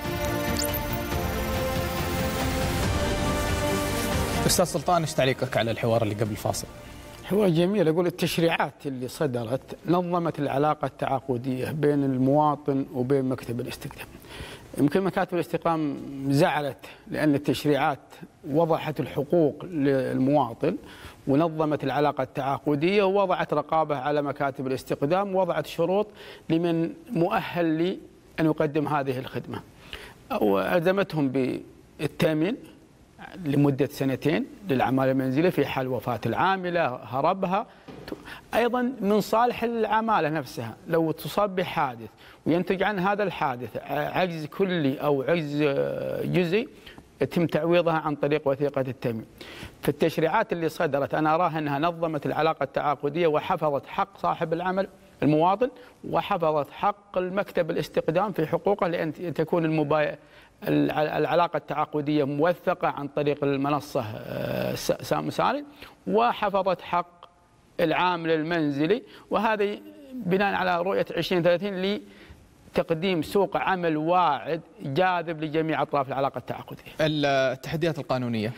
S1: أستاذ سلطان ايش تعليقك على الحوار اللي قبل الفاصل؟
S3: حوار جميل. أقول التشريعات اللي صدرت نظمت العلاقة التعاقدية بين المواطن وبين مكتب الاستقدام. يمكن مكاتب الاستقدام زعلت لأن التشريعات وضحت الحقوق للمواطن ونظمت العلاقة التعاقدية ووضعت رقابة على مكاتب الاستقدام ووضعت شروط لمن مؤهل لأن يقدم هذه الخدمة، وألزمتهم بالتأمين لمدة 2 للعمالة المنزلية في حال وفاة العاملة هربها. أيضا من صالح العمالة نفسها لو تصاب بحادث وينتج عن هذا الحادث عجز كلي أو عجز جزئي يتم تعويضها عن طريق وثيقة التأمين. في التشريعات اللي صدرت أنا أراها أنها نظمت العلاقة التعاقدية وحفظت حق صاحب العمل المواطن، وحفظت حق المكتب الاستقدام في حقوقه، لأن تكون العلاقة التعاقدية موثقة عن طريق المنصة مساند، وحفظت حق العامل المنزلي، وهذا بناء على رؤية 2030 لتقديم سوق عمل واعد جاذب لجميع أطراف العلاقة التعاقدية.
S1: التحديات القانونية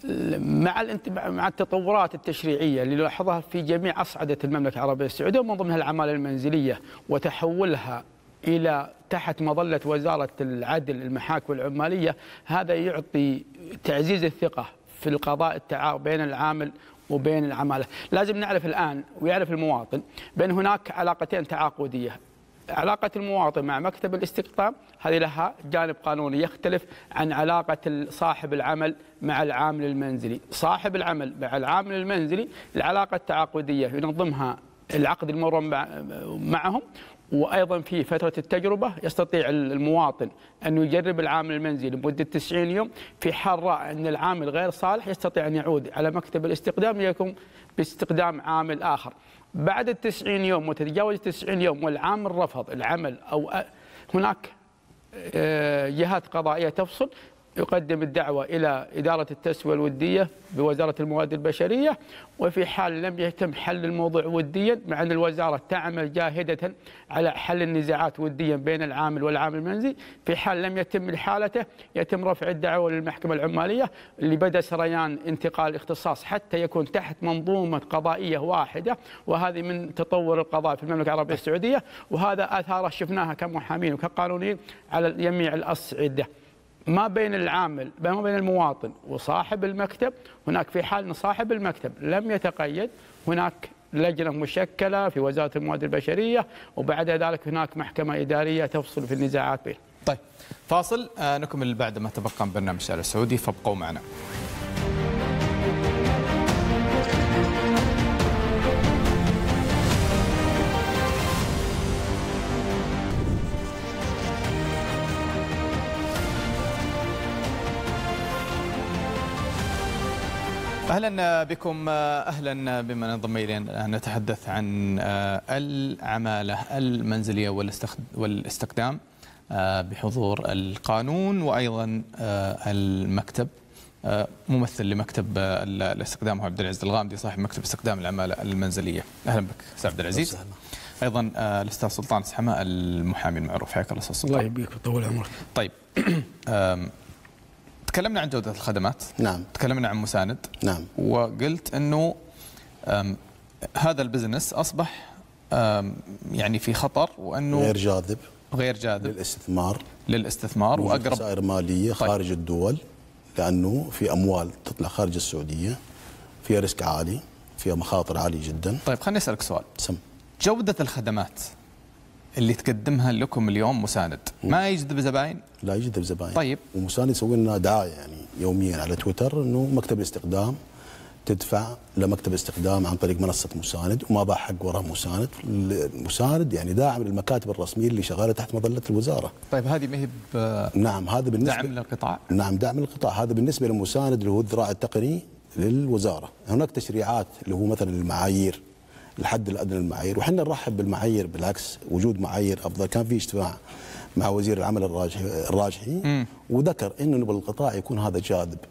S3: مع التطورات التشريعية اللي نلاحظها في جميع أصعدة المملكة العربية السعودية، ومن ضمنها العمالة المنزلية وتحولها إلى تحت مظلة وزارة العدل المحاكم العمالية، هذا يعطي تعزيز الثقة في القضاء التعاون بين العامل وبين العمالة. لازم نعرف الآن ويعرف المواطن بأن هناك علاقتين تعاقدية. علاقة المواطن مع مكتب الاستقدام هذه لها جانب قانوني يختلف عن علاقة صاحب العمل مع العامل المنزلي. صاحب العمل مع العامل المنزلي العلاقة التعاقدية ينظمها العقد المبرم معهم، وأيضا في فترة التجربة يستطيع المواطن أن يجرب العامل المنزلي لمدة 90 يوم. في حال رأى أن العامل غير صالح يستطيع أن يعود على مكتب الاستقدام ليكون باستقدام عامل آخر. بعد 90 يوم وتتجاوز 90 يوم والعامل رفض العمل أو هناك جهات قضائية تفصل، يقدم الدعوة إلى إدارة التسوية الودية بوزارة الموارد البشرية، وفي حال لم يتم حل الموضوع وديا، مع أن الوزارة تعمل جاهدة على حل النزاعات وديا بين العامل والعامل المنزلي، في حال لم يتم لحالته يتم رفع الدعوة للمحكمة العمالية اللي بدأ سريان انتقال الاختصاص حتى يكون تحت منظومة قضائية واحدة، وهذه من تطور القضاء في المملكة العربية السعودية، وهذا آثاره شفناها كمحامين وكقانونيين على جميع الأصعدة. ما بين العامل ما بين المواطن وصاحب المكتب، هناك في حال أن صاحب المكتب لم يتقيد هناك لجنة مشكلة في وزارة الموارد البشرية، وبعد ذلك هناك محكمة إدارية تفصل في النزاعات بينهم.
S1: طيب فاصل، نكمل بعد ما تبقى من برنامج الشارع السعودي، فابقوا معنا. أهلا بكم، أهلا بمن انضم إلينا. نتحدث عن العمالة المنزلية والاستقدام بحضور القانون وأيضا المكتب. ممثل لمكتب الاستقدام هو عبد العزيز الغامدي، صاحب مكتب استقدام العمالة المنزلية. أهلا بك أستاذ عبد العزيز. أيضا الأستاذ سلطان سحماء المحامي المعروف. حياك الله أستاذ سلطان.
S12: الله يبيك ويطول عمرك.
S1: طيب تكلمنا عن جودة الخدمات،
S4: نعم.
S1: تكلمنا عن مساند، نعم. وقلت أنه هذا البزنس أصبح يعني في خطر، وأنه غير جاذب للاستثمار
S4: وأقرب خسائر مالية خارج الدول، لأنه في أموال تطلع خارج السعودية فيها ريسك عالي، فيها مخاطر عالية جدا.
S1: طيب خليني أسألك سؤال. جودة الخدمات اللي تقدمها لكم اليوم مساند ما يجذب زباين؟
S4: لا يجذب زباين.
S1: طيب
S4: ومساند يسوي لنا دعايه يعني يوميا على تويتر انه مكتب الاستقدام تدفع لمكتب الاستقدام عن طريق منصه مساند، وما باع حق وراء مساند. مساند يعني داعم للمكاتب الرسميه اللي شغاله تحت مظله الوزاره.
S1: طيب هذه ما هي
S4: نعم، هذا بالنسبه
S1: دعم للقطاع؟
S4: نعم دعم للقطاع، هذا بالنسبه للمساند اللي هو الذراع التقني للوزاره. هناك تشريعات اللي هو مثلا المعايير، الحد الادنى للمعايير، وحنا نرحب بالمعايير، بالعكس وجود معايير افضل. كان في اجتماع مع وزير العمل الراجحي وذكر انه بالقطاع يكون هذا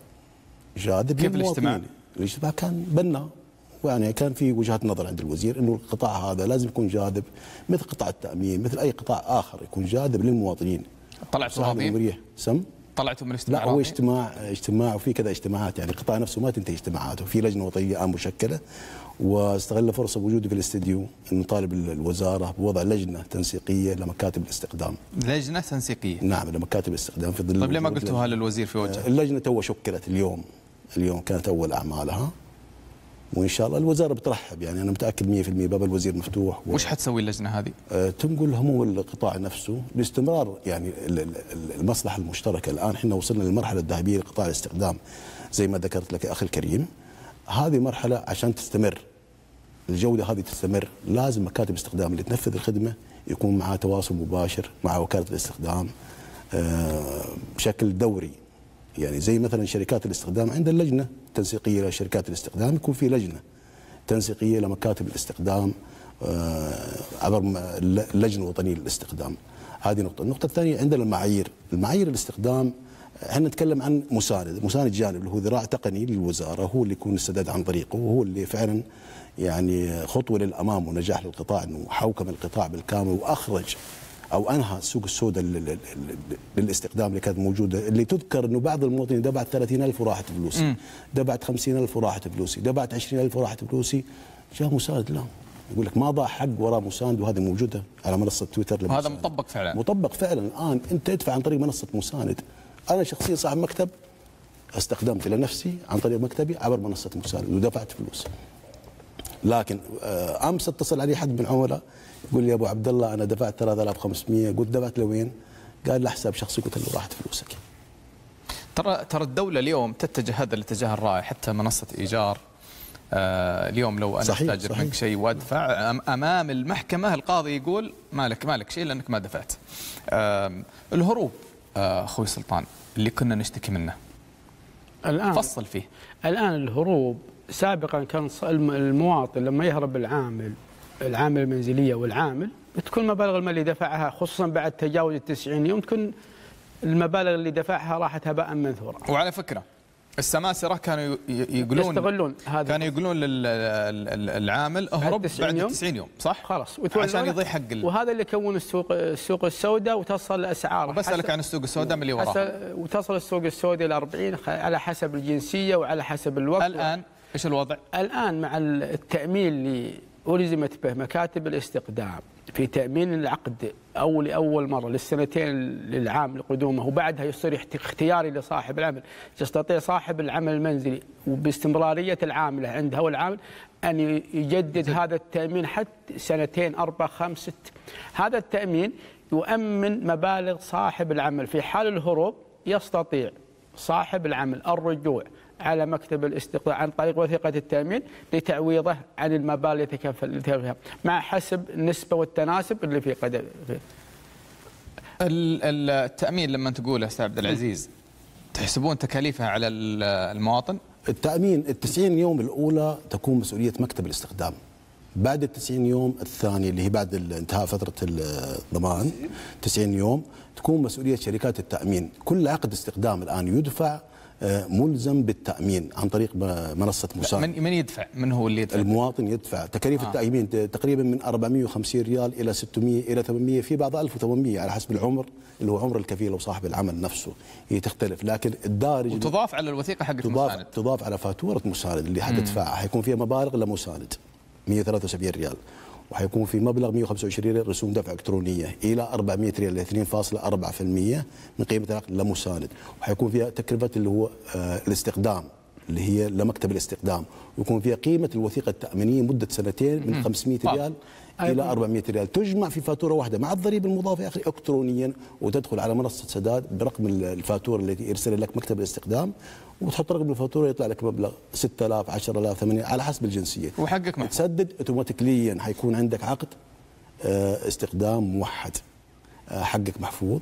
S4: جاذب
S1: كيف الاجتماع؟
S4: الاجتماع كان بناء، يعني كان في وجهة نظر عند الوزير انه القطاع هذا لازم يكون جاذب مثل قطاع التامين، مثل اي قطاع اخر يكون جاذب للمواطنين.
S1: طلعتوا راضين؟ طلعتوا من الاجتماع؟
S4: لا، هو اجتماع وفي كذا اجتماعات، يعني القطاع نفسه ما تنتهي اجتماعاته، وفي لجنه وطنيه الان مشكله، واستغل فرصه وجودي في الاستديو انه طالب الوزاره بوضع لجنه تنسيقيه لمكاتب الاستقدام.
S1: لجنه تنسيقيه؟
S4: نعم، لمكاتب الاستقدام في ظل.
S1: طيب ليه ما قلتوها للوزير في وجهه؟
S4: اللجنه تو شكلت اليوم كانت اول اعمالها، وان شاء الله الوزاره بترحب، يعني انا متاكد 100% باب الوزير مفتوح.
S1: وش حتسوي اللجنه هذه؟
S4: تنقل هموم القطاع نفسه باستمرار، يعني المصلحه المشتركه. الان احنا وصلنا للمرحله الذهبيه لقطاع الاستقدام زي ما ذكرت لك يا اخي الكريم. هذه مرحله عشان تستمر الجوده هذه تستمر، لازم مكاتب الاستقدام اللي تنفذ الخدمه يكون معها تواصل مباشر مع وكاله الاستقدام بشكل دوري، يعني زي مثلا شركات الاستخدام عند اللجنه التنسيقيه لشركات الاستخدام، يكون في لجنه تنسيقيه لمكاتب الاستخدام عبر اللجنه الوطنيه للاستخدام. هذه نقطه. النقطه الثانيه عندنا المعايير الاستخدام. احنا نتكلم عن مساند جانب اللي هو ذراع تقني للوزاره، هو اللي يكون السداد عن طريقه، وهو اللي فعلا يعني خطوه للامام ونجاح للقطاع، انه حوكم القطاع بالكامل واخرج او انهى السوق السوداء للاستخدام اللي كانت موجوده، اللي تذكر انه بعض المواطنين دفعت 30,000 وراحت فلوسي، دفعت 50,000 وراحت فلوسي، دفعت 20,000 وراحت فلوسي، جاء مساند لا يقول لك ما ضاع حق وراء مساند، وهذه موجوده على منصه تويتر.
S1: وهذا مطبق فعلا.
S4: مطبق فعلا الان، انت ادفع عن طريق منصه مساند. انا شخصيا صاحب مكتب استخدمت لنفسي عن طريق مكتبي عبر منصه مساند ودفعت فلوس. لكن امس اتصل علي حد من العملاء يقول لي يا ابو عبد الله انا دفعت 3500، قلت دفعت لوين؟ قال له حساب شخصي، قلت له راحت فلوسك.
S1: ترى الدوله اليوم تتجه هذا الاتجاه الرائع، حتى منصه ايجار اليوم لو انا استاجر منك شيء وادفع امام المحكمه، القاضي يقول مالك شيء لانك ما دفعت. الهروب اخوي سلطان اللي كنا نشتكي منه
S3: الان
S1: فصل فيه.
S3: الان الهروب سابقا كان المواطن لما يهرب العامل المنزليه والعامل تكون المبالغ الماليه اللي دفعها خصوصا بعد تجاوز 90 يوم تكون المبالغ اللي دفعها راحت هباء منثورا.
S1: وعلى فكره السماسره كانوا يستغلون هذا، كانوا يقولون للعامل اهرب بعد 90 يوم صح؟
S3: خلاص
S1: عشان يضيع حق
S3: وهذا اللي يكون السوق السوداء وتصل الاسعار.
S1: بسألك عن السوق السوداء من اللي وراها.
S3: وتصل السوق السوداء ل 40 على حسب الجنسيه وعلى حسب الوقت.
S1: الان ايش الوضع؟
S3: الان مع التامين اللي ألزمت به مكاتب الاستقدام في تأمين العقد أو لأول مرة للسنتين للعام لقدومه، وبعدها يصير اختياري لصاحب العمل، يستطيع صاحب العمل المنزلي وباستمرارية العاملة عنده هو العامل أن يجدد هذا التأمين حتى 2 4 5 6. هذا التأمين يؤمن مبالغ صاحب العمل. في حال الهروب يستطيع صاحب العمل الرجوع على مكتب الاستقطاع عن طريق وثيقة التأمين لتعويضه عن المبالغ التي يتكفل فيها مع حسب النسبة والتناسب اللي في قدر.
S1: التأمين لما تقوله أستاذ عبد العزيز تحسبون تكاليفها على المواطن؟
S4: التأمين 90 يوم الأولى تكون مسؤولية مكتب الاستخدام. بعد 90 يوم الثانية اللي هي بعد انتهاء فترة الضمان 90 يوم تكون مسؤولية شركات التأمين. كل عقد استخدام الآن يدفع ملزم بالتأمين عن طريق منصة مساند.
S1: من يدفع؟ من هو اللي يدفع؟
S4: المواطن يدفع. تكاليف التأمين تقريبا من 450 ريال إلى 600 إلى 800، في بعض 1800 على حسب العمر اللي هو عمر الكفيل وصاحب العمل نفسه، هي تختلف. لكن الدارج
S1: وتضاف على الوثيقة حقت مساند،
S4: تضاف على فاتورة مساند اللي حتدفعها. حيكون فيها مبالغ لمساند 173 ريال، وحيكون في مبلغ 125 ريال رسوم دفع إلكترونية إلى 400 ريال 2.4% من قيمة العقد لمساند، وحيكون فيها تكلفة اللي هو الاستخدام اللي هي لمكتب الاستخدام، ويكون فيها قيمة الوثيقة التأمينية مدة 2 من 500 ريال إلى 400 ريال، تجمع في فاتورة واحدة مع الضريبة المضافة يا أخي إلكترونيا، وتدخل على منصة سداد برقم الفاتورة التي يرسل لك مكتب الاستخدام، وتحط رقم الفاتورة يطلع لك مبلغ 6000 10000 8 على حسب الجنسية،
S1: وحقك محفوظ.
S4: تسدد اوتوماتيكيا، حيكون عندك عقد استخدام موحد، حقك محفوظ.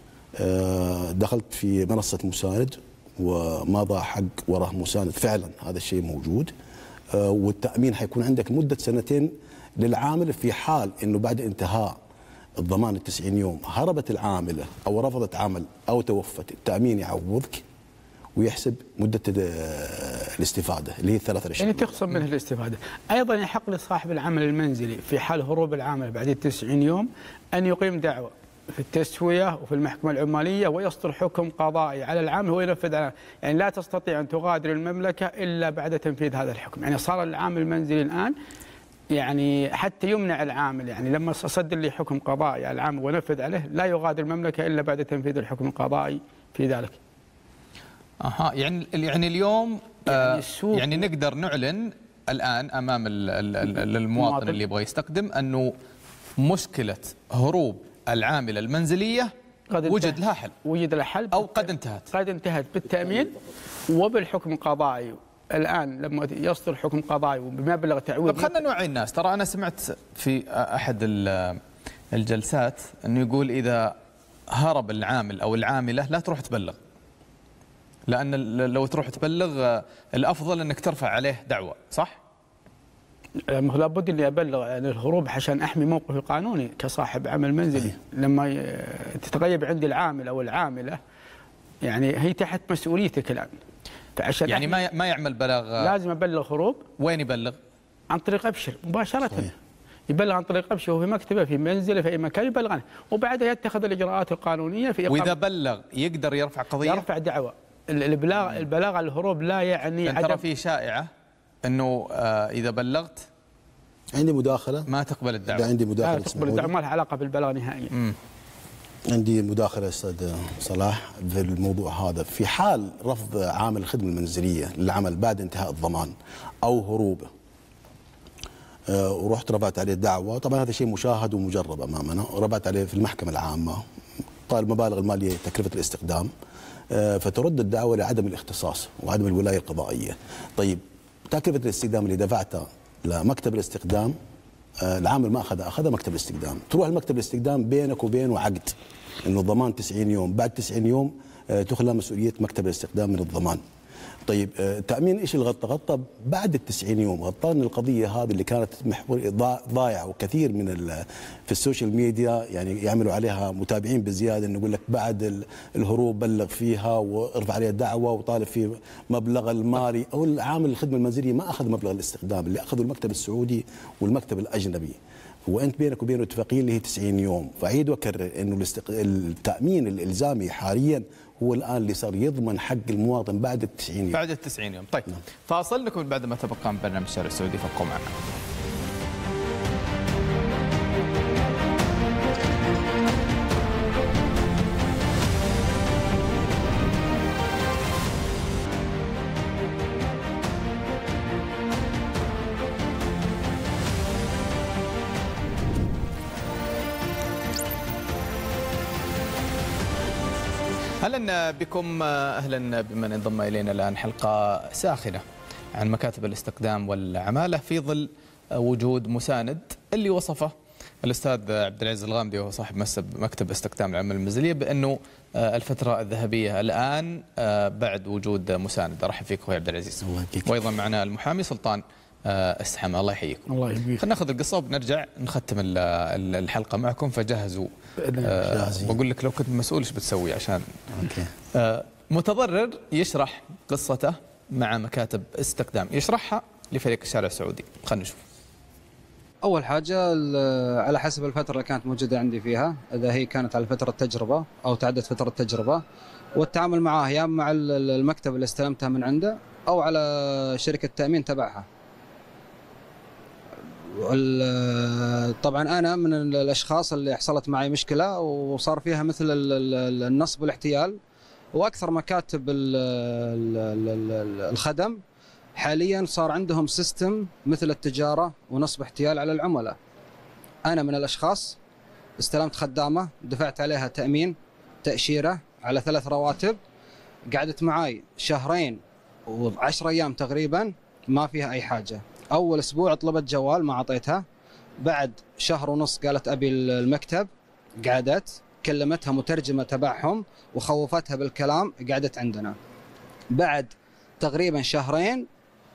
S4: دخلت في منصة مساند وما ضاع حق وراه مساند، فعلا هذا الشيء موجود. والتأمين حيكون عندك مدة 2 للعامل في حال انه بعد انتهاء الضمان 90 يوم هربت العاملة او رفضت عمل او توفت، التأمين يعوضك ويحسب مدة الاستفادة اللي هي 3 أشهر،
S3: يعني تخصم منه الاستفادة. أيضا يحق لصاحب العمل المنزلي في حال هروب العامل بعد 90 يوم أن يقيم دعوة في التسوية وفي المحكمة العمالية ويصدر حكم قضائي على العامل هو ينفذ على، يعني لا تستطيع أن تغادر المملكة إلا بعد تنفيذ هذا الحكم. يعني صار العامل المنزلي الآن يعني حتى يمنع العامل، يعني لما صدر لي حكم قضائي على العامل ونفذ عليه لا يغادر المملكة إلا بعد تنفيذ الحكم القضائي في ذلك.
S1: يعني اليوم يعني نقدر نعلن الآن أمام المواطن اللي يبغى يستخدم أنه مشكلة هروب العاملة المنزلية وجد لها حل.
S3: وجد لها حل
S1: أو قد انتهت.
S3: قد انتهت بالتأمين وبالحكم القضائي. الآن لما يصدر حكم قضائي وبمبلغ تعويض.
S1: طب خلينا نوعي الناس. ترى أنا سمعت في أحد الجلسات أنه يقول إذا هرب العامل أو العاملة لا تروح تبلغ، لأن لو تروح تبلغ الأفضل أنك ترفع عليه دعوة، صح؟
S3: لابد اني ابلغ عن الهروب عشان احمي موقفي القانوني كصاحب عمل منزلي. لما تتغيب عندي العامل او العامله يعني هي تحت مسؤوليتك الان، فعشان
S1: يعني ما يعمل بلاغ،
S3: لازم ابلغ هروب.
S1: وين يبلغ؟
S3: عن طريق ابشر مباشره. يبلغ عن طريق ابشر، وفي مكتبه في منزله في اي مكان يبلغ عنه، وبعدها يتخذ الاجراءات القانونيه في
S1: واذا بلغ يقدر يرفع قضيه،
S3: يرفع دعوه. البلاغ عن الهروب لا يعني
S1: عدم. ترى في شائعه انه اذا بلغت
S4: عندي مداخله
S1: ما تقبل الدعوه.
S4: عندي مداخله
S3: تقبل الدعوه، ما لها علاقه بالبلاغ نهائيا.
S4: عندي مداخله استاذ صلاح في الموضوع هذا. في حال رفض عامل الخدمه المنزليه للعمل بعد انتهاء الضمان او هروبه ورحت رفعت عليه دعوه، طبعا هذا شيء مشاهد ومجرب امامنا، رفعت عليه في المحكمه العامه، طالب المبالغ الماليه تكلفه الاستخدام، فترد الدعوه لعدم الاختصاص وعدم الولايه القضائيه. طيب تكلفه الاستخدام اللي دفعتها لمكتب الاستخدام العامل ما اخذها مكتب الاستخدام، تروح المكتب الاستخدام بينك وبينه عقد انه الضمان 90 يوم، بعد 90 يوم تخلى مسؤوليه مكتب الاستخدام من الضمان. طيب تأمين ايش اللي غطى بعد ال90 يوم، غطان القضيه هذه اللي كانت محور ضايعه، وكثير من في السوشيال ميديا يعني يعملوا عليها متابعين بزياده، انه يقول لك بعد الهروب بلغ فيها وارفع عليها دعوه وطالب في مبلغ المالي، او العامل الخدمه المنزليه ما اخذ مبلغ الاستخدام اللي اخذه المكتب السعودي والمكتب الاجنبي، وانت بينك وبينه اتفاقيه اللي هي 90 يوم، فاعيد واكرر انه التامين الالزامي حاليا هو الآن اللي صار يضمن حق المواطن بعد ال90 يوم.
S1: بعد ال90 يوم. طيب فاصل لكم بعد ما تبقى من برنامج الشارع السعودي، فابقوا معنا. اهلا بكم، اهلا بمن انضم الينا الان. حلقه ساخنه عن مكاتب الاستقدام والعماله في ظل وجود مساند اللي وصفه الاستاذ عبد العزيز الغامدي وهو صاحب مكتب استقدام العماله المنزليه بانه الفتره الذهبيه الان بعد وجود مساند. ارحب فيك اخوي عبد العزيز. وايضا معنا المحامي سلطان السحمة. الله يحييكم.
S3: الله يحييك.
S1: خلينا ناخذ القصه وبنرجع نختم الحلقه معكم، فجهزوا. بقول لك لو كنت مسؤول ايش بتسوي عشان متضرر يشرح قصته مع مكاتب استقدام، يشرحها لفريق الشارع السعودي. خلينا نشوف.
S12: اول حاجه على حسب الفتره اللي كانت موجوده عندي فيها، اذا هي كانت على فتره تجربه او تعدت فتره تجربه، والتعامل معاه يا مع المكتب اللي استلمتها من عنده او على شركه التامين تبعها. طبعا انا من الاشخاص اللي حصلت معي مشكله وصار فيها مثل النصب والاحتيال، واكثر مكاتب الخدم حاليا صار عندهم سيستم مثل التجاره ونصب احتيال على العملاء. انا من الاشخاص استلمت خدامه، دفعت عليها تامين تاشيره على 3 رواتب، قعدت معاي شهرين و10 ايام تقريبا ما فيها اي حاجه. اول اسبوع طلبت جوال ما اعطيتها، بعد شهر ونص قالت ابي المكتب، قعدت كلمتها مترجمه تبعهم وخوفتها بالكلام، قعدت عندنا. بعد تقريبا شهرين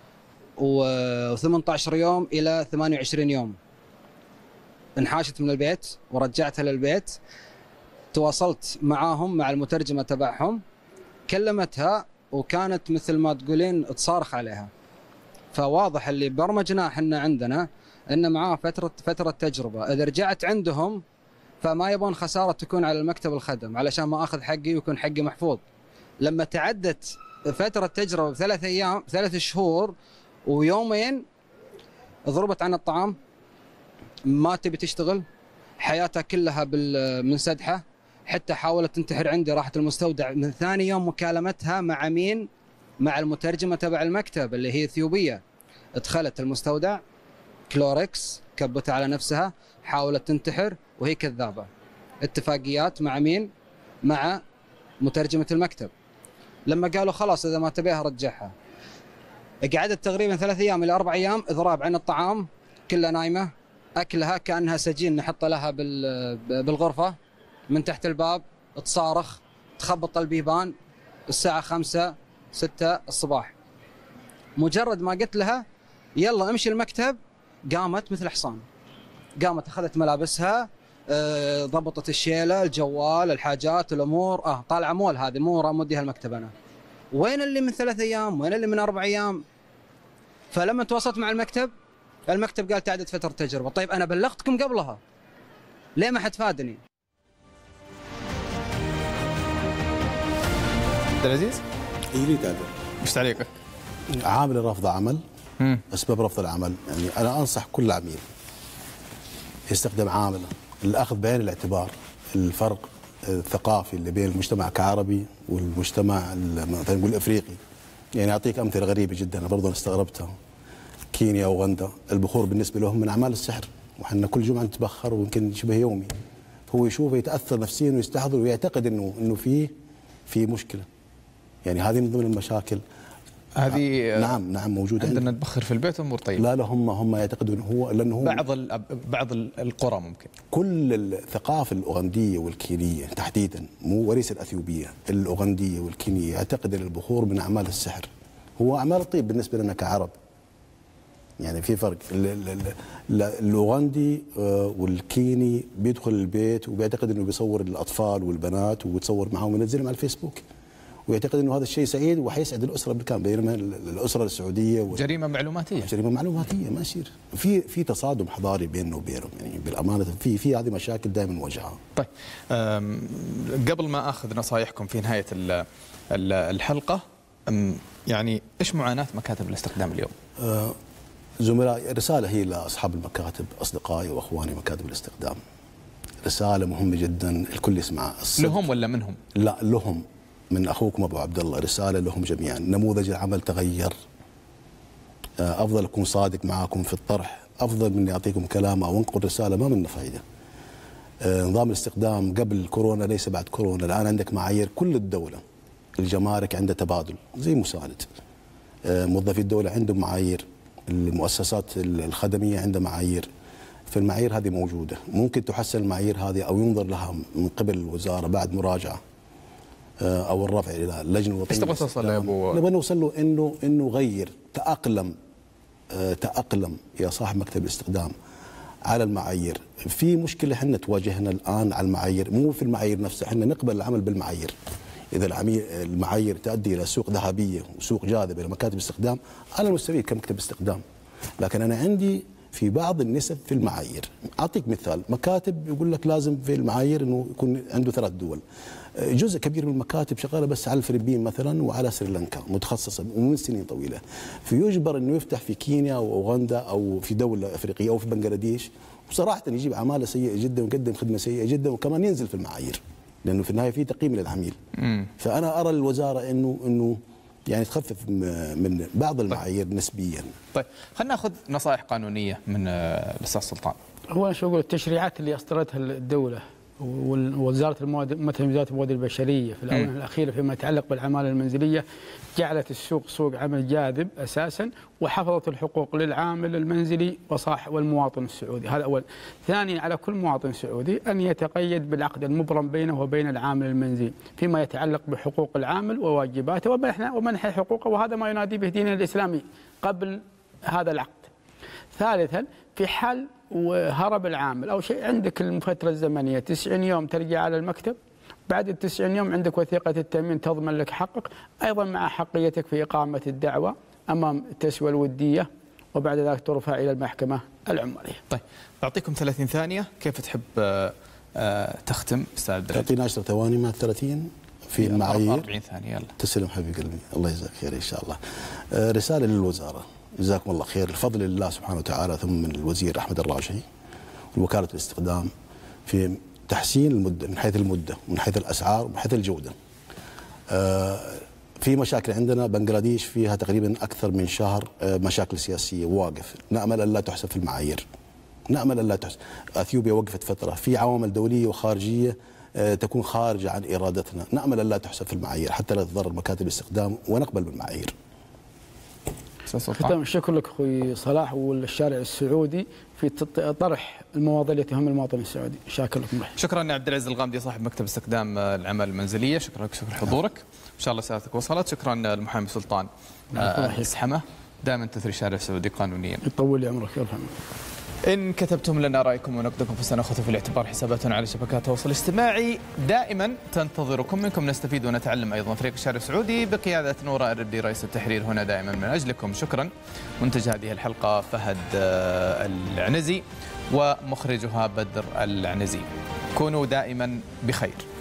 S12: و18 يوم الى 28 يوم انحاشت من البيت ورجعتها للبيت. تواصلت معاهم مع المترجمه تبعهم، كلمتها وكانت مثل ما تقولين تصارخ عليها. فواضح اللي برمجناه احنا عندنا ان معاه فتره تجربه، اذا رجعت عندهم فما يبون خساره تكون على المكتب الخدم علشان ما اخذ حقي ويكون حقي محفوظ. لما تعدت فتره تجربه ب3 ايام 3 شهور ويومين ضربت عن الطعام، ما تبي تشتغل، حياتها كلها منسدحه، حتى حاولت تنتحر عندي، راحت المستودع. من ثاني يوم مكالمتها مع مين؟ مع المترجمه تبع المكتب اللي هي اثيوبيه. دخلت المستودع كلوركس، كبتها على نفسها، حاولت تنتحر وهي كذابه. اتفاقيات مع مين؟ مع مترجمه المكتب. لما قالوا خلاص اذا ما تبيها رجعها، قعدت تقريبا 3 ايام الى 4 ايام اضراب عن الطعام، كلها نايمه، اكلها كانها سجين نحط لها بالغرفه من تحت الباب، تصارخ، تخبط البيبان، الساعة 5 6 الصباح. مجرد ما قلت لها يلا امشي المكتب قامت مثل حصان، قامت أخذت ملابسها، ضبطت الشيلة، الجوال، الحاجات، الأمور، طالعة مول، هذه مو موديها المكتب أنا. وين اللي من 3 أيام؟ وين اللي من 4 أيام؟ فلما تواصلت مع المكتب قال تعدت فترة تجربة. طيب أنا بلغتكم قبلها، ليه ما حد فادني؟
S1: عبد العزيز؟
S4: لي تعدل.
S1: ايش تعليقك؟
S4: عامل رفض عمل. أسباب رفض العمل، يعني أنا أنصح كل عميل يستخدم عامل الأخذ بعين الاعتبار الفرق الثقافي اللي بين المجتمع كعربي والمجتمع مثلا نقول افريقي. يعني اعطيك امثله غريبه جدا انا برضه استغربتها. كينيا واوغندا البخور بالنسبه لهم من اعمال السحر، وحنا كل جمعه نتبخر ويمكن شبه يومي. هو يشوفه يتاثر نفسيا ويستحضر ويعتقد انه في مشكله. يعني هذه من ضمن المشاكل
S1: هذه.
S4: نعم موجوده
S1: عندنا نتبخر في البيت امور طيبه.
S4: لا هم يعتقدون هو لانه هو
S1: بعض القرى ممكن.
S4: كل الثقافه الاوغنديه والكينيه تحديدا، مو وليس الاثيوبيه، الاوغنديه والكينيه يعتقد ان البخور من اعمال السحر. هو اعمال الطيب بالنسبه لنا كعرب. يعني في فرق. الاوغندي والكيني بيدخل البيت وبيعتقد انه بيصور الاطفال والبنات ويتصور معهم وينزلهم على الفيسبوك، ويعتقد انه هذا الشيء سعيد وحيسعد الاسره بالكامل. بينما الاسره السعوديه
S1: جريمه معلوماتيه.
S4: جريمه معلوماتيه ما يصير. في تصادم حضاري بيننا وبينهم، يعني بالامانه في هذه مشاكل دائما نواجهها.
S1: طيب قبل ما اخذ نصائحكم في نهايه الحلقه، يعني ايش معاناه مكاتب الاستخدام اليوم؟
S4: زملاء، رساله هي لاصحاب المكاتب، اصدقائي واخواني مكاتب الاستخدام. رساله مهمه جدا الكل يسمعها.
S1: لهم ولا منهم؟
S4: لا لهم، من اخوكم ابو عبد الله، رساله لهم جميعا. نموذج العمل تغير. افضل اكون صادق معكم في الطرح، افضل من اعطيكم كلام او انقل رساله ما منه فائده. نظام الاستخدام قبل كورونا ليس بعد كورونا. الان عندك معايير كل الدوله. الجمارك عندها تبادل زي مساند. موظفي الدوله عندهم معايير. المؤسسات الخدميه عندها معايير. فالمعايير هذه موجوده، ممكن تحسن المعايير هذه او ينظر لها من قبل الوزاره بعد مراجعه او الرفع الى اللجنه الوطنيه.
S1: ايش تبغى توصل له يا ابو؟
S4: نبغى نوصل له انه غير، تاقلم يا صاحب مكتب الاستخدام على المعايير. في مشكله احنا تواجهنا الان على المعايير، مو في المعايير نفسها، احنا نقبل العمل بالمعايير. اذا المعايير تؤدي الى سوق ذهبيه وسوق جاذب لمكاتب الاستخدام، انا مستفيد كمكتب استخدام. لكن انا عندي في بعض النسب في المعايير. اعطيك مثال، مكاتب يقول لك لازم في المعايير انه يكون عنده 3 دول. جزء كبير من المكاتب شغاله بس على الفلبين مثلا وعلى سريلانكا، متخصصه ومن سنين طويله. فيجبر انه يفتح في كينيا او اوغندا او في دوله افريقيه او في بنغلاديش، وصراحه يجيب عماله سيئه جدا ويقدم خدمه سيئه جدا وكمان ينزل في المعايير، لانه في النهايه في تقييم للعميل. فانا ارى الوزاره انه يعني تخفف من بعض المعايير نسبيا.
S1: طيب خلينا ناخذ نصائح قانونيه من الاستاذ سلطان.
S3: هو شو اقول، التشريعات اللي اصدرتها الدوله ووزاره الموارد، مثلا وزاره الموارد البشريه في الاونه الاخيره فيما يتعلق بالعماله المنزليه، جعلت السوق سوق عمل جاذب اساسا، وحفظت الحقوق للعامل المنزلي والمواطن السعودي. هذا اول. ثانيا، على كل مواطن سعودي ان يتقيد بالعقد المبرم بينه وبين العامل المنزلي فيما يتعلق بحقوق العامل وواجباته ومنح حقوقه، وهذا ما ينادي به ديننا الاسلامي قبل هذا العقد. ثالثا، في حال وهرب العامل او شيء، عندك الفتره الزمنيه 90 يوم ترجع على المكتب. بعد ال 90 يوم عندك وثيقه التامين تضمن لك حقك، ايضا مع حقيتك في اقامه الدعوه امام التسويه الوديه، وبعد ذلك ترفع الى المحكمه العماليه.
S1: طيب اعطيكم 30 ثانيه، كيف تحب تختم استاذ عبد العزيز؟
S4: تعطينا 10 ثواني مع 30 في المعايير.
S1: 40 ثانيه يلا.
S4: تسلم حبيب قلبي، الله يجزاك خير ان شاء الله. رساله للوزاره، جزاكم الله خير. الفضل لله سبحانه وتعالى، ثم من الوزير احمد الراشدي ووكاله الاستخدام في تحسين المده، من حيث المده ومن حيث الاسعار ومن حيث الجوده. في مشاكل عندنا، بنغلاديش فيها تقريبا اكثر من شهر مشاكل سياسيه واقف، نامل الا تحسب في المعايير. نامل الا تحسب. اثيوبيا وقفت فتره، في عوامل دوليه وخارجيه تكون خارجه عن ارادتنا، نامل الا تحسب في المعايير حتى لا تضرر مكاتب الاستخدام ونقبل بالمعايير.
S3: ختام الشكر لك اخوي صلاح والشارع السعودي في طرح المواضيع التي تهم المواطن السعودي. شاكر لكم.
S1: شكرا يا عبد العزيز الغامدي صاحب مكتب استخدام العمل المنزليه، شكرا لك، شكرا حضورك. ان شاء الله سيادتك وصلت. شكرا المحامي سلطان اسحمه، دائما تثري الشارع السعودي قانونيا.
S3: يطول لي عمرك. يرحمك.
S1: إن كتبتم لنا رأيكم ونقدكم فسنأخذ في الاعتبار. حساباتنا على شبكات التواصل الاجتماعي دائما تنتظركم، منكم نستفيد ونتعلم أيضا. فريق الشارع السعودي بقيادة نورة الردي رئيس التحرير هنا دائما من أجلكم. شكرا. منتج هذه الحلقة فهد العنزي، ومخرجها بدر العنزي. كونوا دائما بخير.